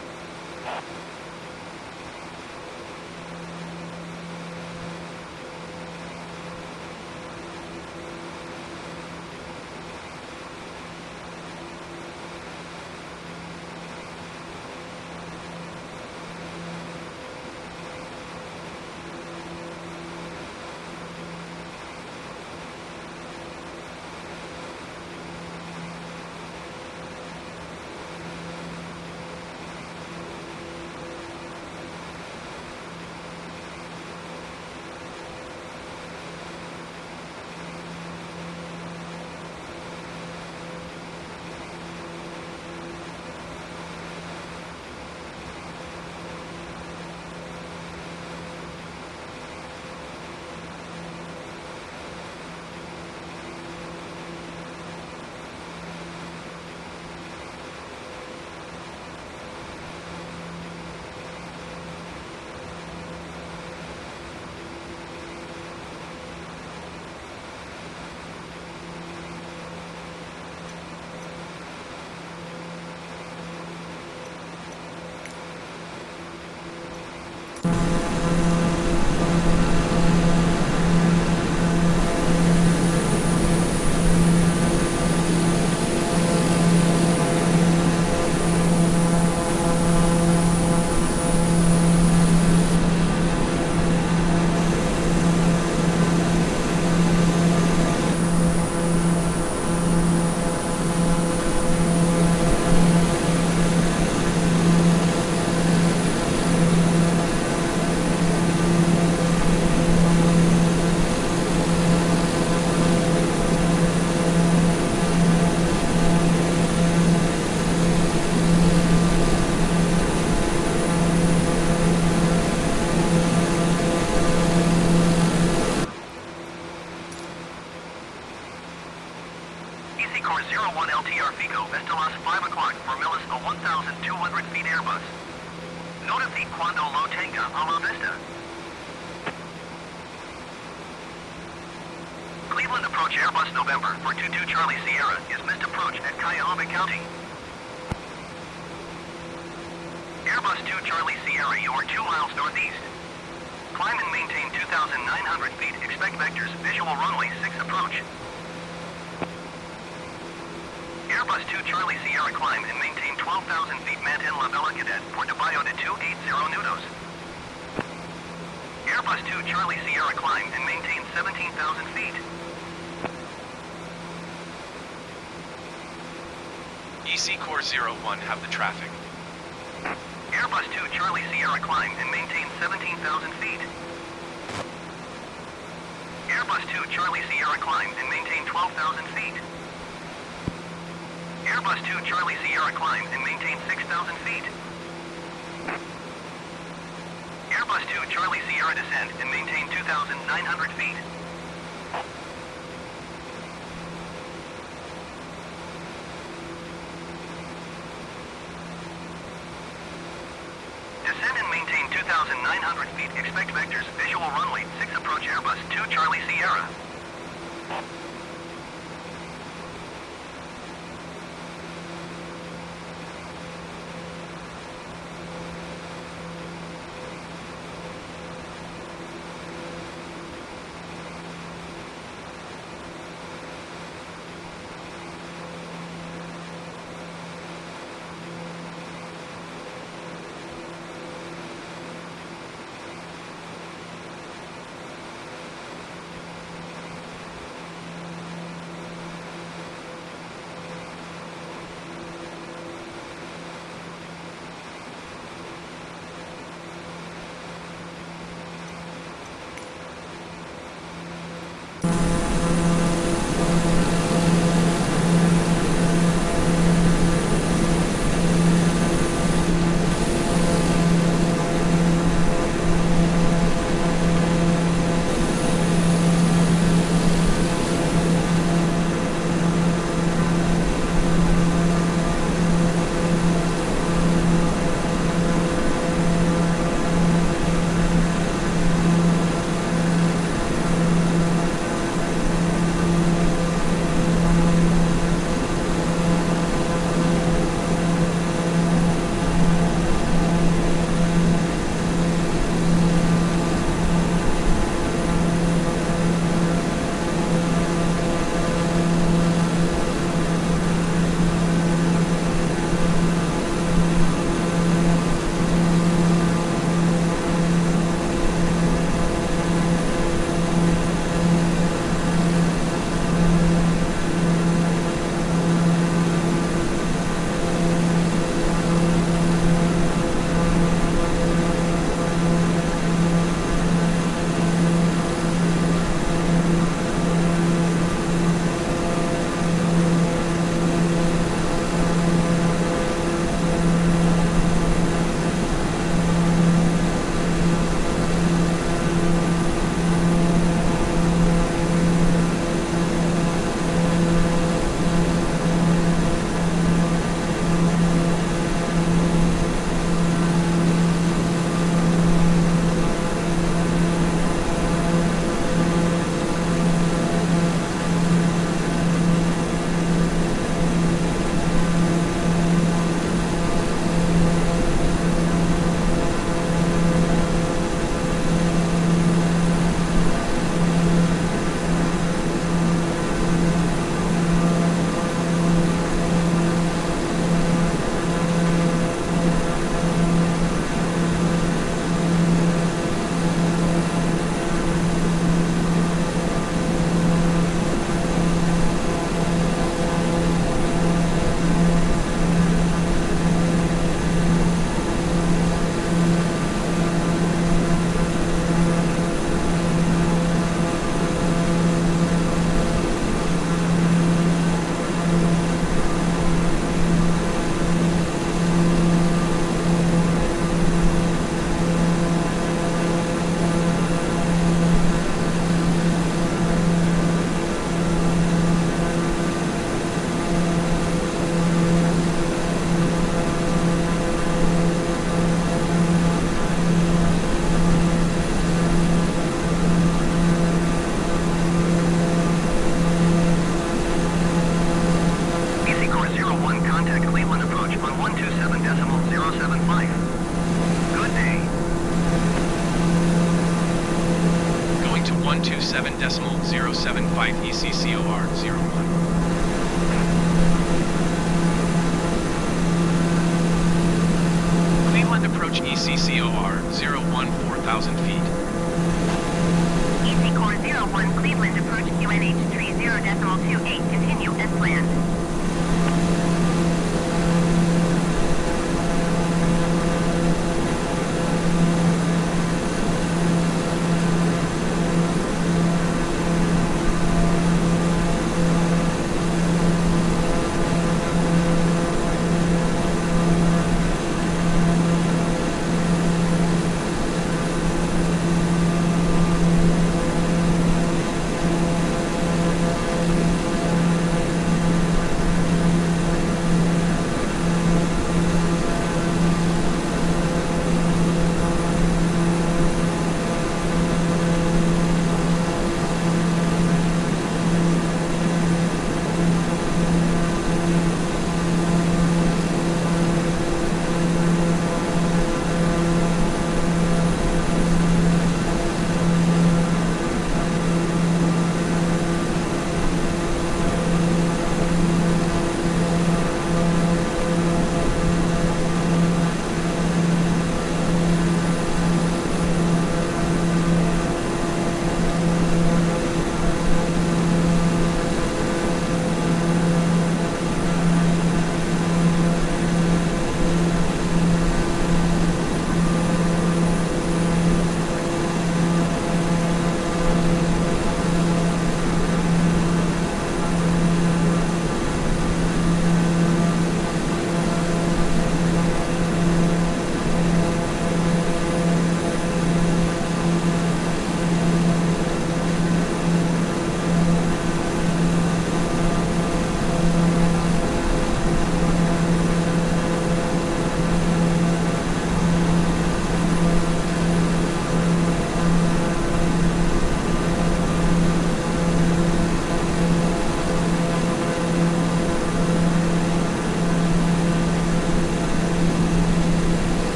E C Core zero one have the traffic. Airbus two Charlie Sierra climb and maintain seventeen thousand feet. Airbus two Charlie Sierra climb and maintain twelve thousand feet. Airbus two Charlie Sierra climb and maintain six thousand feet. Airbus two Charlie Sierra descend and maintain two thousand nine hundred feet. Descend and maintain two thousand nine hundred feet. Expect vectors. Visual runway six approach Airbus two Charlie Sierra. seven decimal zero seven five E C C O R zero one. Cleveland approach E C C O R zero one four thousand feet. E C Core zero one Cleveland approach Q N H tree zero decimal two eight. Continue as planned.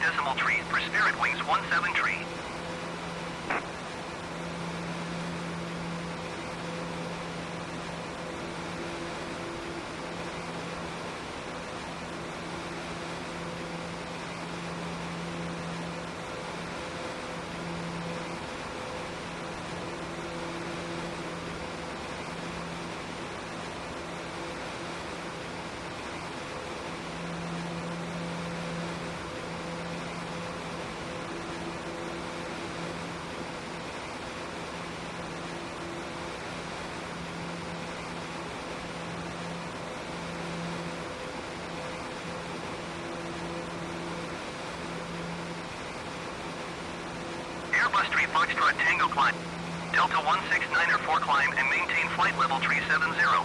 decimal tree for Spirit Wings one seven tree. Airbus three Foxtrot Tango climb. Delta one six niner four climb and maintain flight level three seven zero.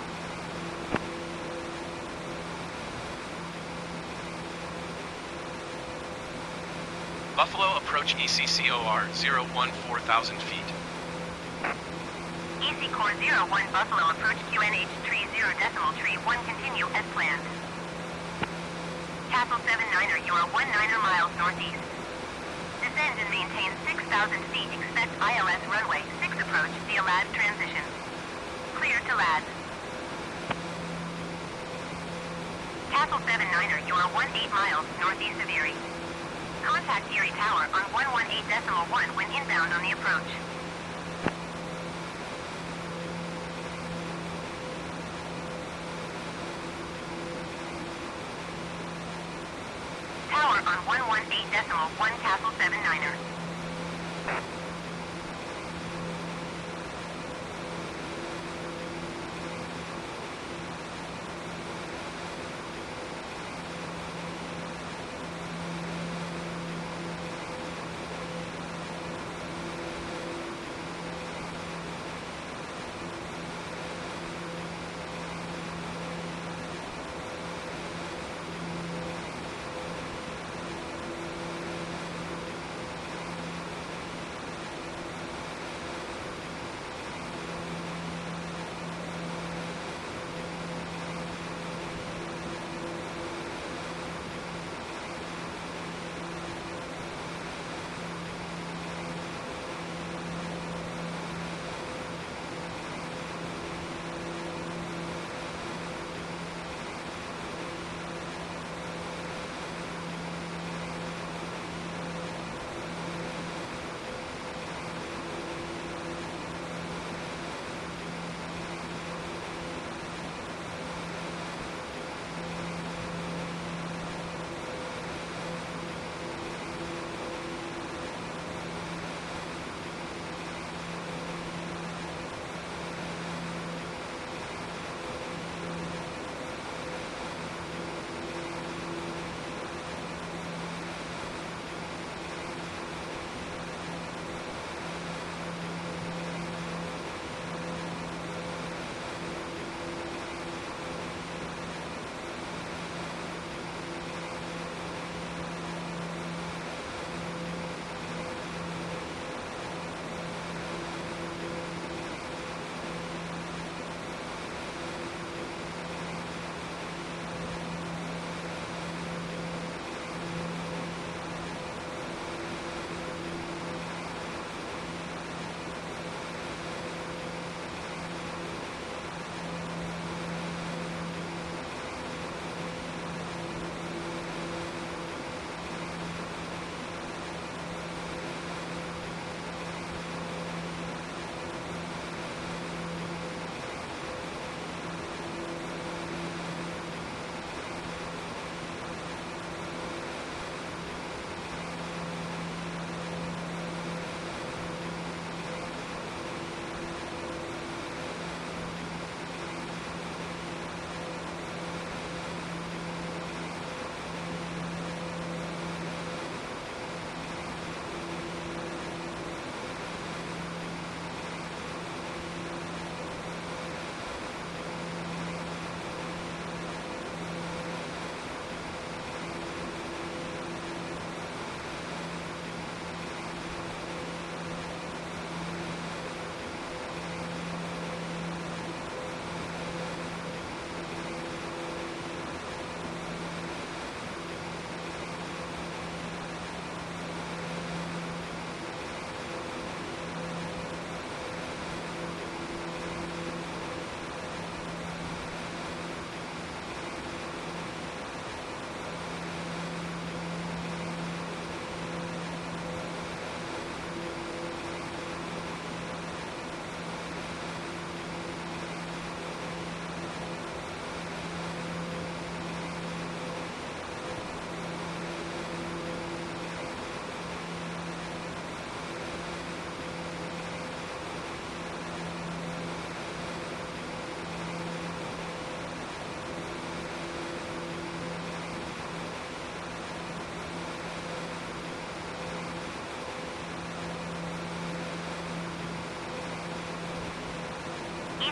Buffalo approach E C C O R zero one four thousand feet. E C Core zero one Buffalo approach Q N H three zero decimal tree one continue as planned. Castle seven niner, you are one niner miles northeast. Descend and maintain six thousand feet. Expect I L S runway six approach via L A D transition. Clear to L A D. Castle seven niner, you are one eight miles northeast of Erie. Contact Erie Tower on one one eight decimal one when inbound on the approach. Tower on one one eight decimal one Castle seven niner.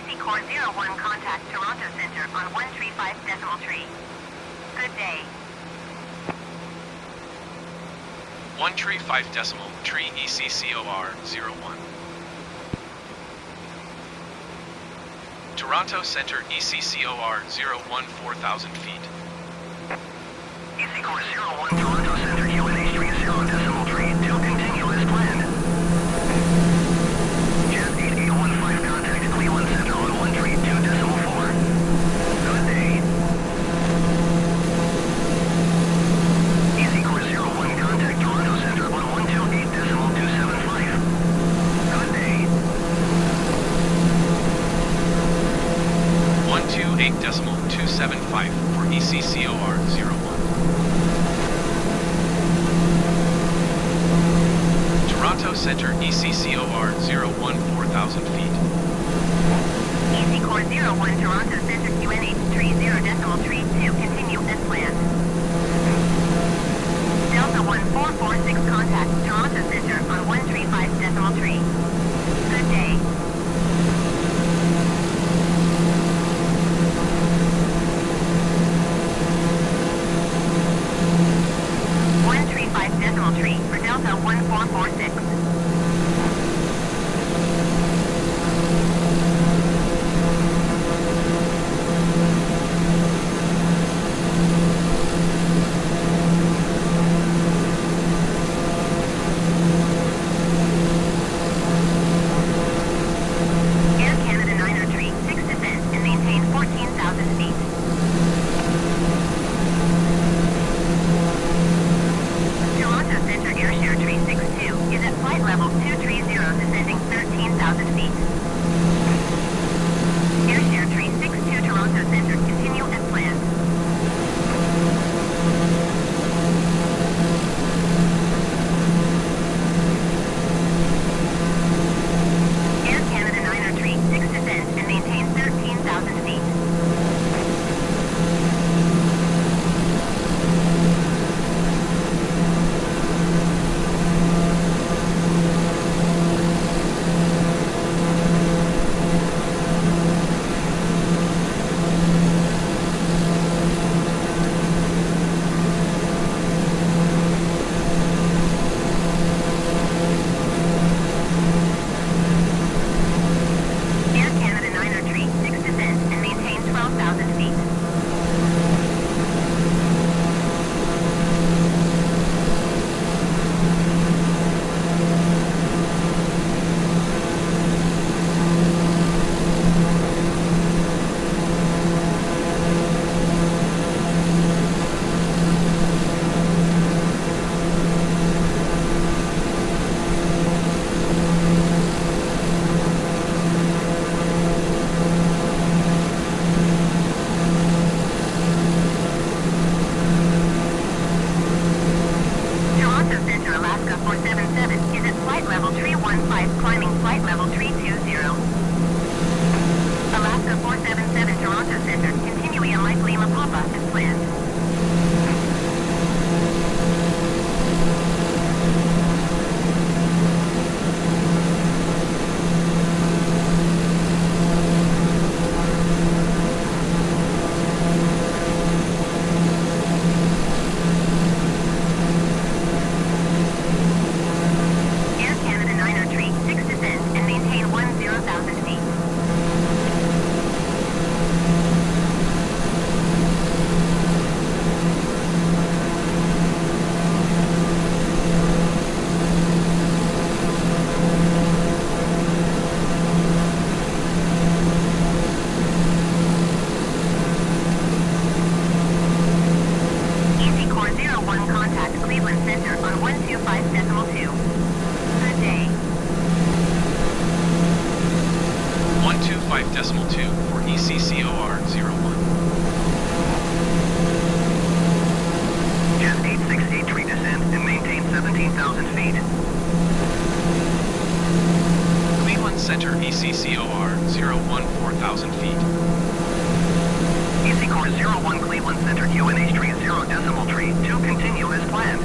C Core zero one contact Toronto Center on one three five decimal tree. Good day. one tree five decimal tree E C C O R zero one. Toronto Center E C C O R zero one four thousand feet. E C Core zero one Toronto Center U N H three zero decimal tree to continue as planned. Jet eight eight one five contact Cleveland Center on one three two decimal four. Good day. E C Core zero one contact Toronto Center on one two eight decimal two seven five. Good day. one two eight decimal two seven five for E C C O R zero one. Toronto Center E C C O R zero one four thousand feet. E C Core zero one Toronto Center U N H three zero decimal tree two continue as planned. Delta one four four six contact Toronto Center on one three five decimal tree. Good day. one three five decimal tree for Delta one four four six. Air Canada nine oh three, six descent and maintain fourteen thousand feet. Toronto Center Airshare three six two is at flight level two three zero descending thirteen thousand feet. Airshare three six two Toronto Center continue as planned. Air Canada nine oh three, six descent and maintain thirteen thousand feet. Air Canada nine oh three, six descent and maintain twelve thousand feet. Toronto Center Alaska four seven seven is at flight level three one five climbing flight level three two zero. Alaska four seven seven Toronto Center continuing in Mike Lima Papa as planned. Air Canada nine oh three, six descent and maintain one zero thousand feet. E C Core zero one contact Cleveland Center on one two five decimal two. Good day. one two five decimal two for E C C O R zero one. Jet eight six eight tree descent and maintain seventeen thousand feet. Cleveland Center E C C O R zero one four thousand feet. E C Core zero one Cleveland Center U N H three zero decimal tree to continue as planned.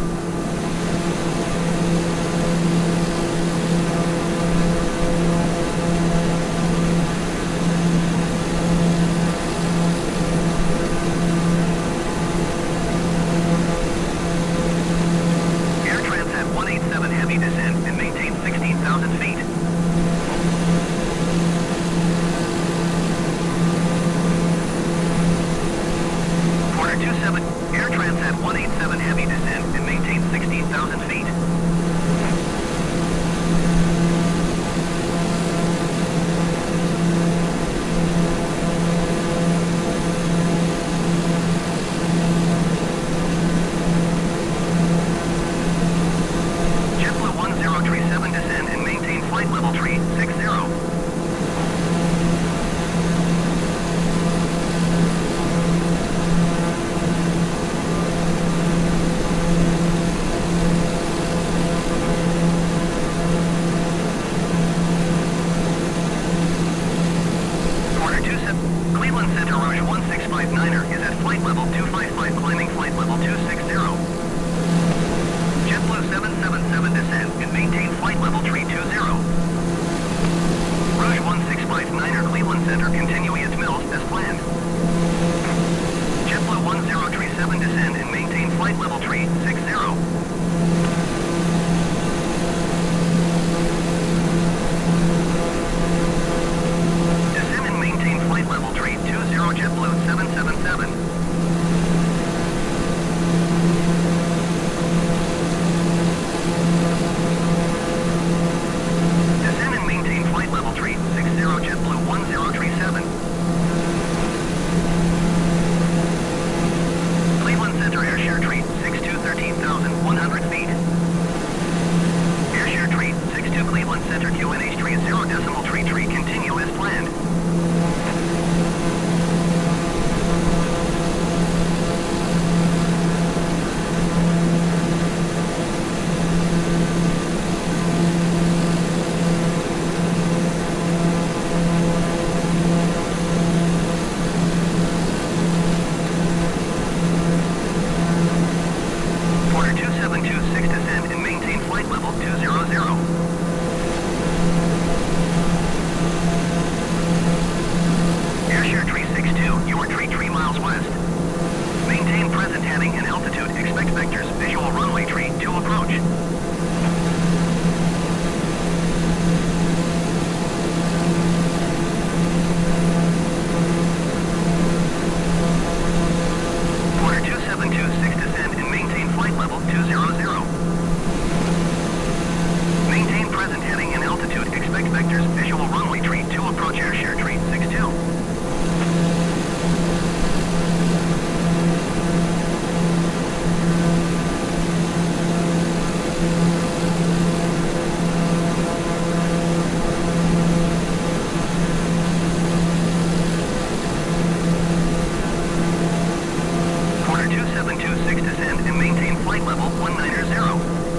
flight level one nine zero.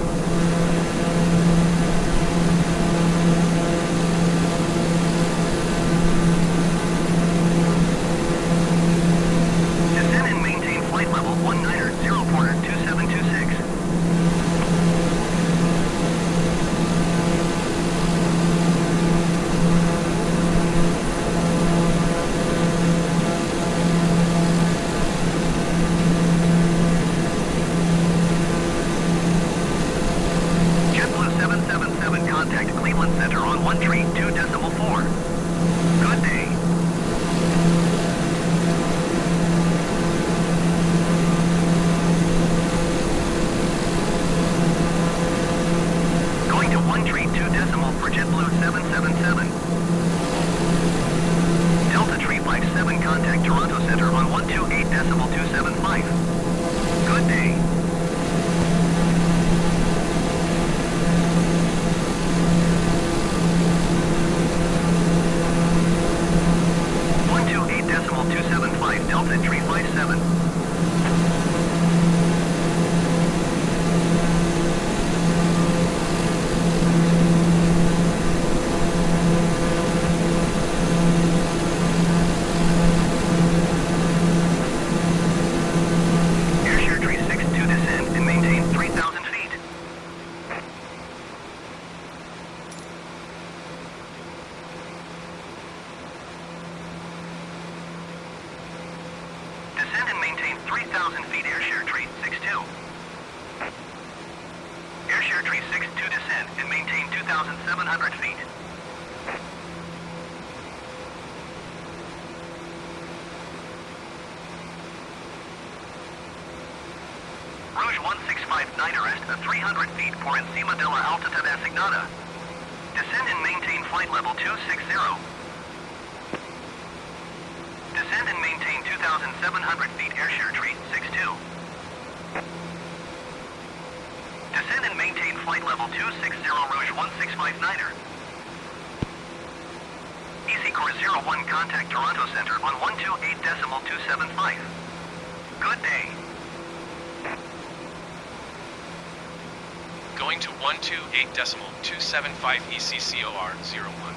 Descend and maintain flight level one nine zero, Porter two seven two six. JetBlue seven seven seven, contact Cleveland Center on one tree two decimal four. Good day. Going to one tree two decimal for JetBlue seven seven seven. Delta Tree five seven, contact Toronto Center on one two eight decimal two seven five. Good day. one two eight decimal two seven five, Delta Tree five seven. Airshare Tree six two, descend and maintain three thousand feet. Descend and maintain three thousand feet, Airshare Tree six two. Airshare Tree six two, descend and maintain two thousand seven hundred feet. Rouge one six five nine, arrest at three hundred feet por encima de la altitud asignada. Descend and maintain flight level two six zero. Descend and maintain two thousand seven hundred feet, Airshare Tree six two. Descend and maintain flight level two six zero, Rouge one six five niner. Easy Core zero one, contact Toronto Center on one two eight decimal two seven five. Good day. Going to one two eight decimal two seven five E C C O R zero one.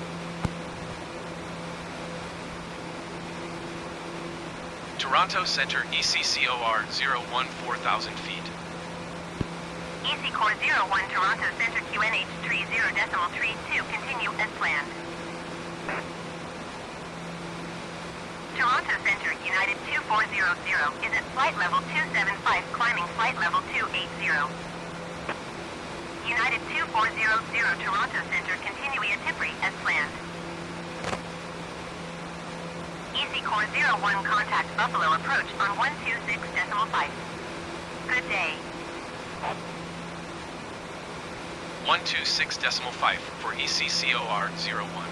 Toronto Center E C C O R zero one, four thousand feet. Easy Core zero one, Toronto Center Q N H tree zero decimal tree two, continue as planned. Toronto Center United two four zero zero is at flight level two seven five, climbing flight level two eight zero. United two four zero zero, Toronto Center, continue via Tipperary as planned. Easy Core zero one, contact Buffalo approach on one two six decimal five. Good day. one two six decimal five for E C C O R zero one.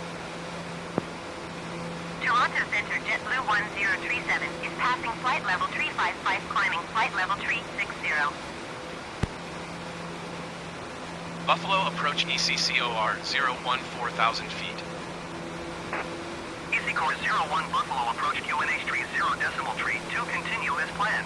Toronto Center JetBlue one zero three seven is passing flight level three five five, climbing flight level three six zero. Buffalo approach E C C O R zero one, four thousand feet. Easy Core zero one, Buffalo approach Q N H tree zero decimal tree two, continue as planned.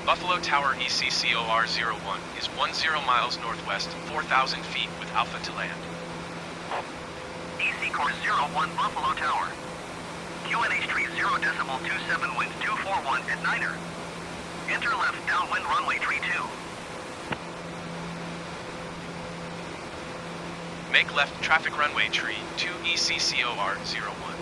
Buffalo Tower E C C O R zero one is ten miles northwest, four thousand feet with Alpha to land. E C course zero one Buffalo Tower. Q N H tree zero decimal two seven wind two four one at Niner. Enter left downwind runway tree two. Make left traffic runway tree two E C C O R zero one.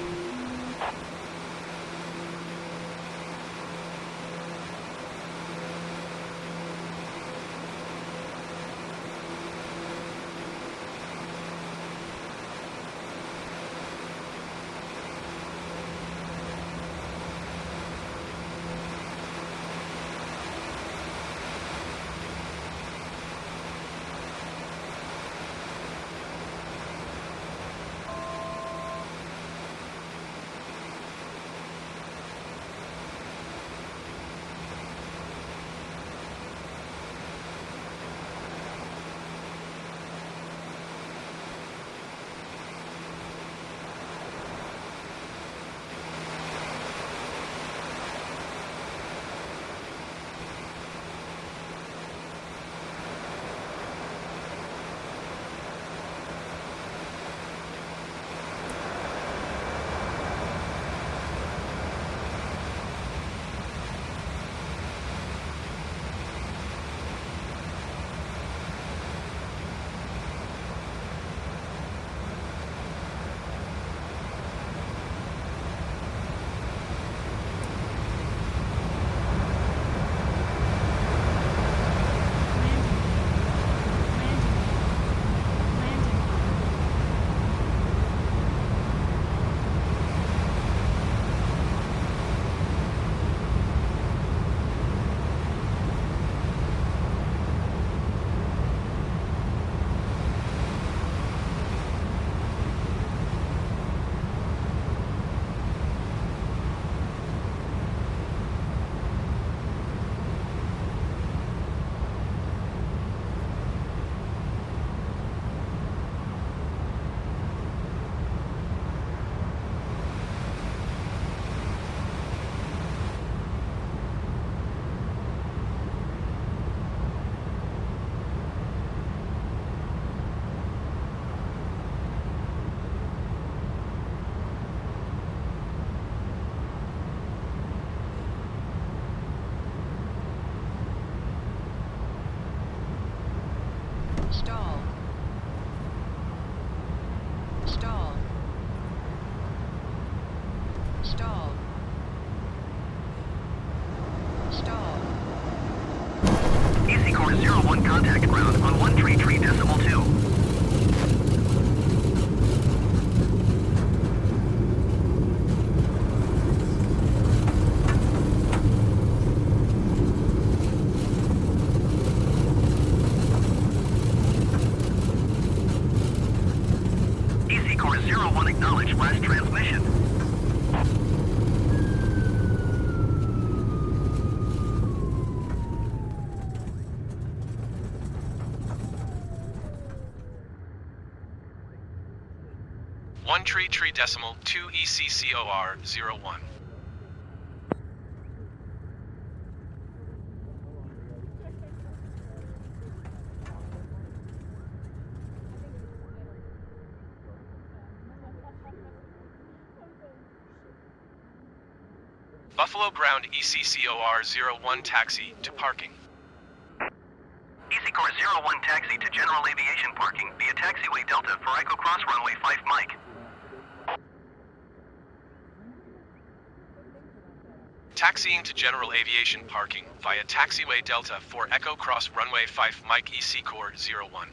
Stall. Stall. Stall. Stall. E C course zero one contact ground on one tree tree decimal two. E C course zero one acknowledged last transmission. One tree tree decimal two E C C O R zero one. Buffalo Ground E C C O R zero one taxi to parking. E C course zero one taxi to general aviation parking via taxiway Delta for Echo Cross runway five Mike. Taxiing to general aviation parking via taxiway Delta for Echo Cross runway five Mike E C Cord zero one.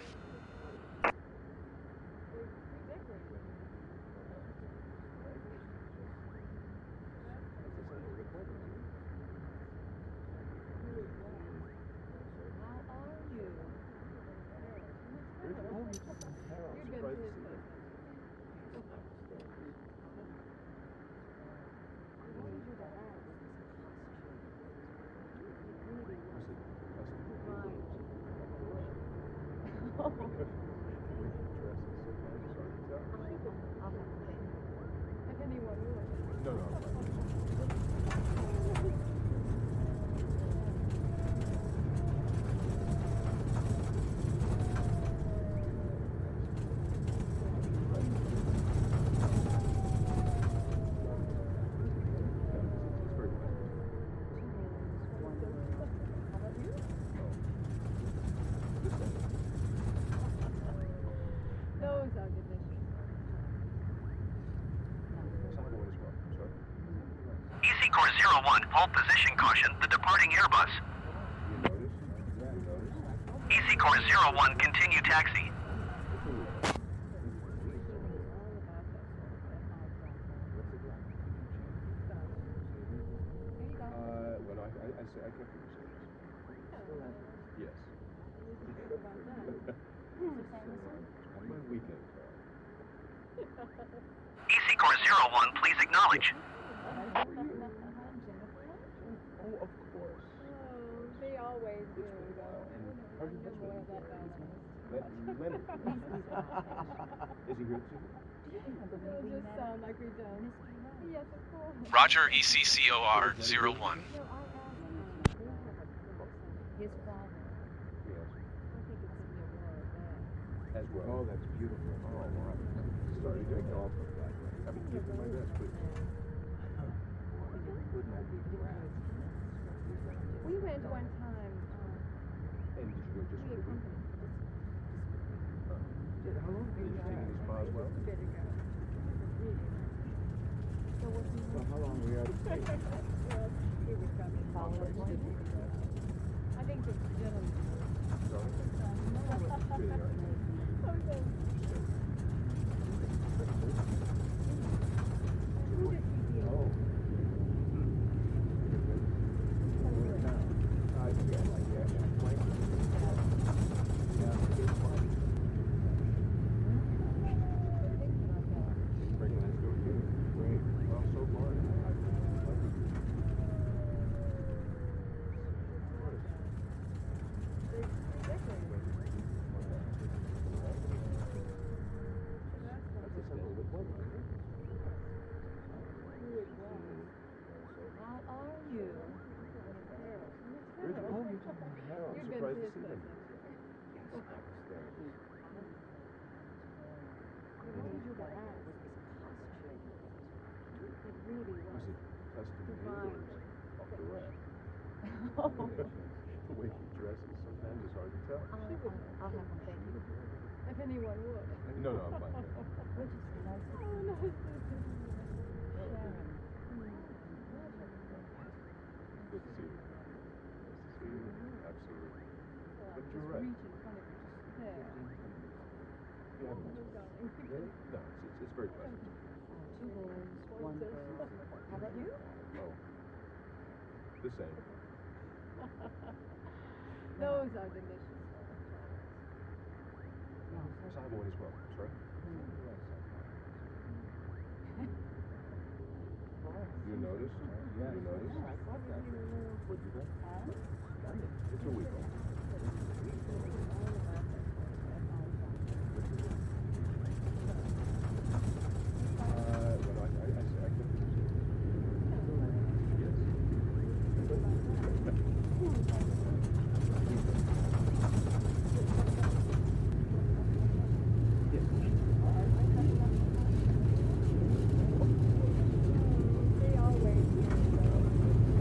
Oh, zero one, hold position caution, the departing Airbus. You notice? You notice? Easy course zero one, continue taxi. Uh, well, I, I, I say I kept it serious. Yes. My weekend car. Easy course zero one, please acknowledge. Oh, of course. Oh, they always do, though. And I how's your never husband? wear that balance. Let, Leonard. Is he here too? It'll just sound like we don't. Yes, of course. Roger E C C O R zero one. No, I asked him. His father. Yes. I think it's in your word there. As well. Oh, that's beautiful. Oh, wow. Sorry to take off of that. I mean, give me my best, please. Wouldn't that be grand? We went one time. Um, And did you go just we for the week? accompanied. Uh, did- How long did you stay in the spa as well? Just a bit ago. Really nice. So what's he Well, how long were you out of state? Well, he would come in. I think the gentleman. Sorry? Really, are you? Okay. Who did he deal Oh. with? I forget, like, yeah, yeah, Franklin. Yeah, it's fine. Franklin has to go too. Great. Well, so far, I, I like it. That's a simple bit one, isn't it? How are you? Bridget, oh, you're talking about Harold. You've I'm been surprised to to his see him. place. Yes, I was there. I wanted you to ask his costume. It really Was was. it custom made or Divine. was it off the rack? Oh. The way he dresses, sometimes it's hard to tell. I'll, I'll, I'll have one, thank you. If anyone would. No, no, I'm fine. Which is nice to Oh, see nice you. to see you. Sharon. Good to see you. Nice to see you. Absolutely. Well, But just you're right. reach in front of you, just there. You haven't Oh, missed darling. it. Really? No, it's, it's, it's very pleasant. Two boys, one girl. How about you? Oh. The same. Those are delicious. Savoy as well. Sorry? You noticed? Yeah. You noticed? What'd you think? It's a week old. Uh, well, I, I, I, I kept it They always do.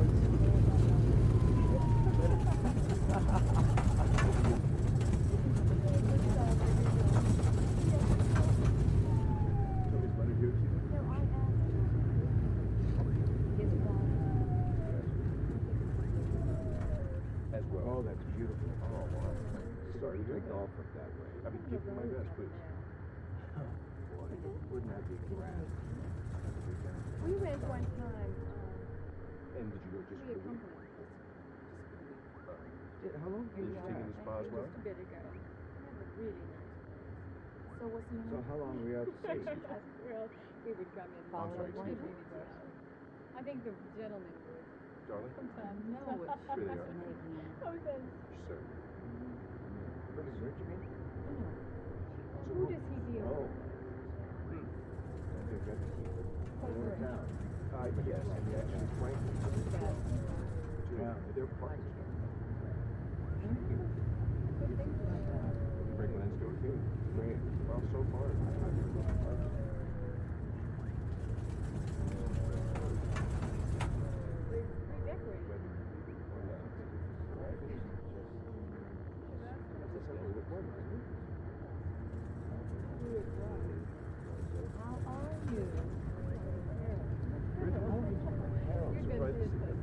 So is Leonard here too? No, I asked him. His father. As well. Oh, that's beautiful. Oh, wow. Sorry to take off from that way. I mean, give me my best, please. Boy, wouldn't that be grand? We went one time. Um, And did you go just we for the week? accompanied. Uh, how long did you stay in the spa as well? Just a bit ago. They have a really nice So what's the name? So how long were you out to place. sea? Well, we would come in. I'm sorry, It's excuse me. really nice. I think the gentleman would. Darling? Sometimes. No, it's Really are. fascinating. Okay. Sir. What is Richmond? Who does he deal Oh. with? Hmm. I think that's Over in- town. Uh, yes, and the actually Franklin. Yeah. They're partners. Good things like that. Franklin and Stewart too. Great. Well, so far. They redecorated. How are you? I'm surprised to see that.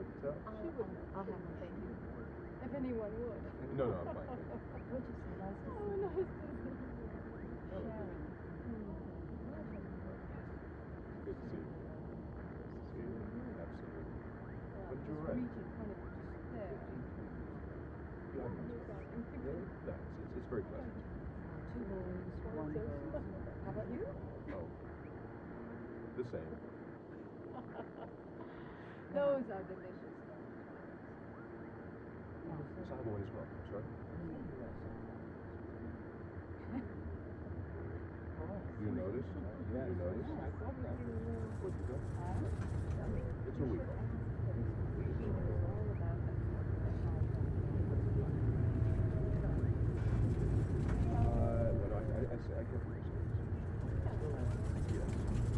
hard to tell. I'll, I'll, I'll have my thing. If anyone would. No, no, I'm fine. What'd you say? Nice to Oh, see you. nice to see you. Sharon. Good to see you. Good to see you. Absolutely. Yeah, But just you're right. reach in front of you, just there. You have much. Really? No, it's, it's, it's very pleasant. Two boys, one girl. How about you? Oh. The same. Those are delicious. Savoy as well. I'm sorry. You noticed? Yeah, you noticed? It's a week off. Uh, no, no, I, I, I, say- I get what you're saying. Yes.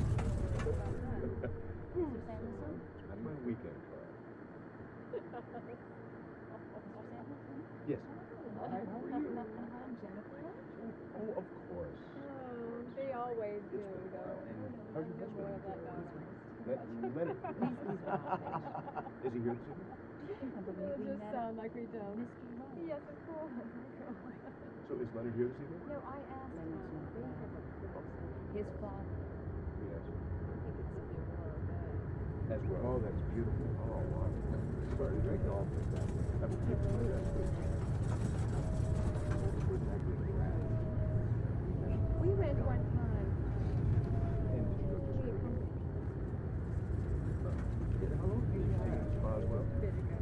Mister Samuelson? That's my weekend car. Mister Samuelson? Yes. Hi, how are you? Jennifer? Oh, of course. Oh, they always do, It's been a though. while. How's your I'm husband? more of that guy. Let, Leonard. Is he here this evening? It'll just sound like we don't. Mister Rowe. Yes, of course. So is Leonard here this evening? No, I asked him. They have a His father. Yes. I think it's a new world there. As well. Oh, that's beautiful. Oh, wow. Sorry to make all this that way. I mean, keep my best, please. We went one time. And did you go to We school? accompanied How long did you stay in the spa as well? a bit ago.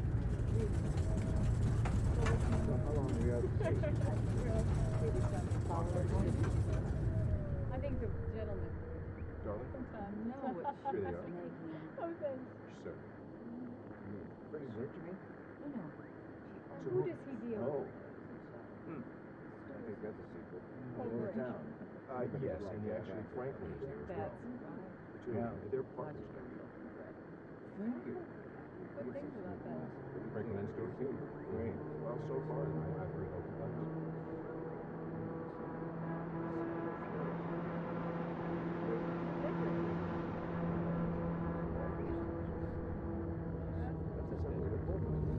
So how long were you out of the state? Maybe some followers. I think the gentleman. Darling? Sometimes. No, it's Here they are. Maggie. Oh, thanks. Sir. Freddie Mercury? Oh, no. So Who does he deal Oh. with? Hmm. I think that's a secret. Oh, Lower great. town. Uh, yes, and actually Franklin is there as well. That's right. The two of them, they're partners now. Thank you. Good things about that. Franklin and Stone too. Great. Well, so far, I- I've heard healthy things. That's a separate appointment.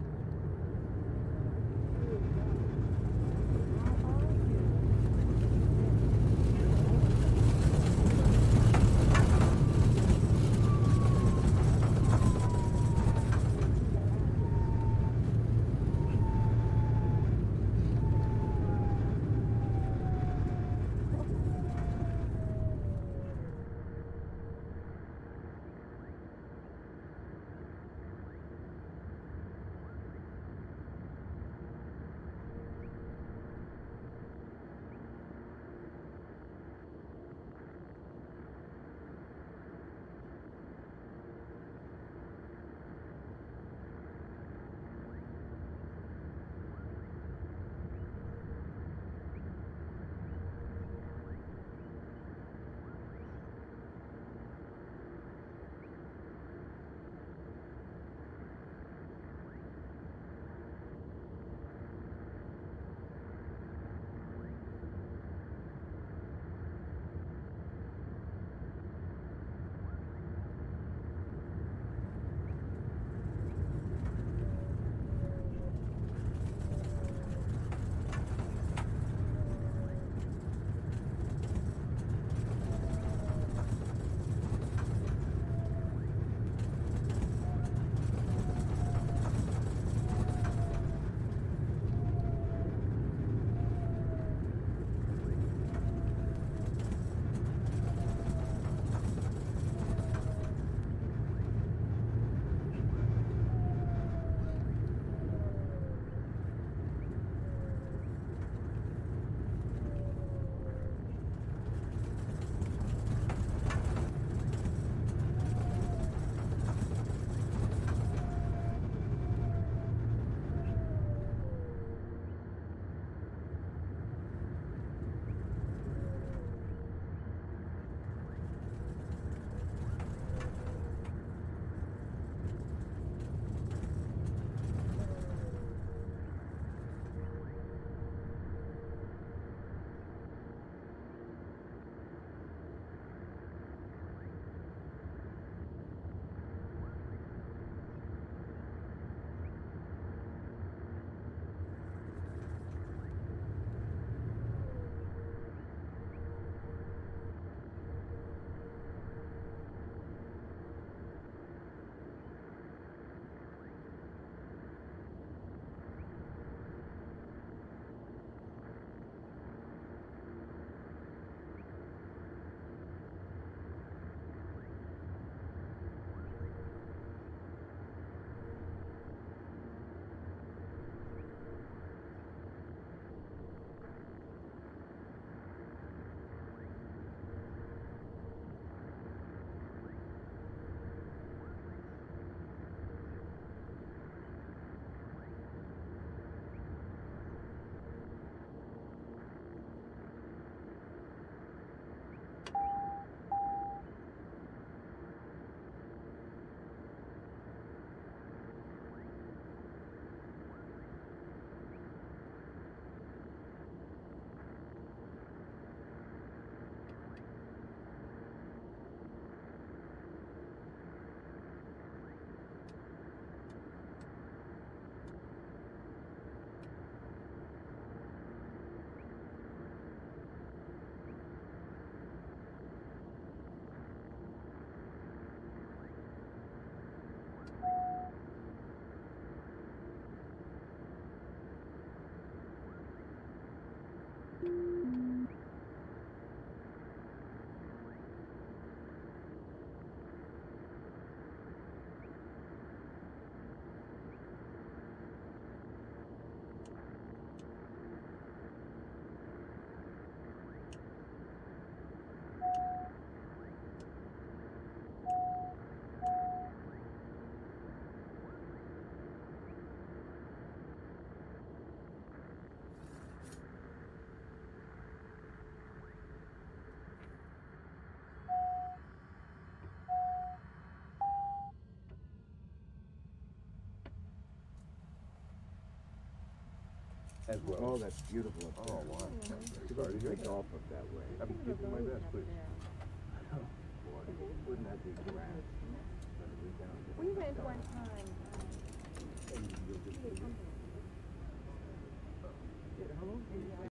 As well. Oh, that's beautiful. Oh, wow. Sorry to take off up that way. I'll be giving my best, but... Oh, boy. Wouldn't that be grand? We went one time. And you'll just... Um, How long?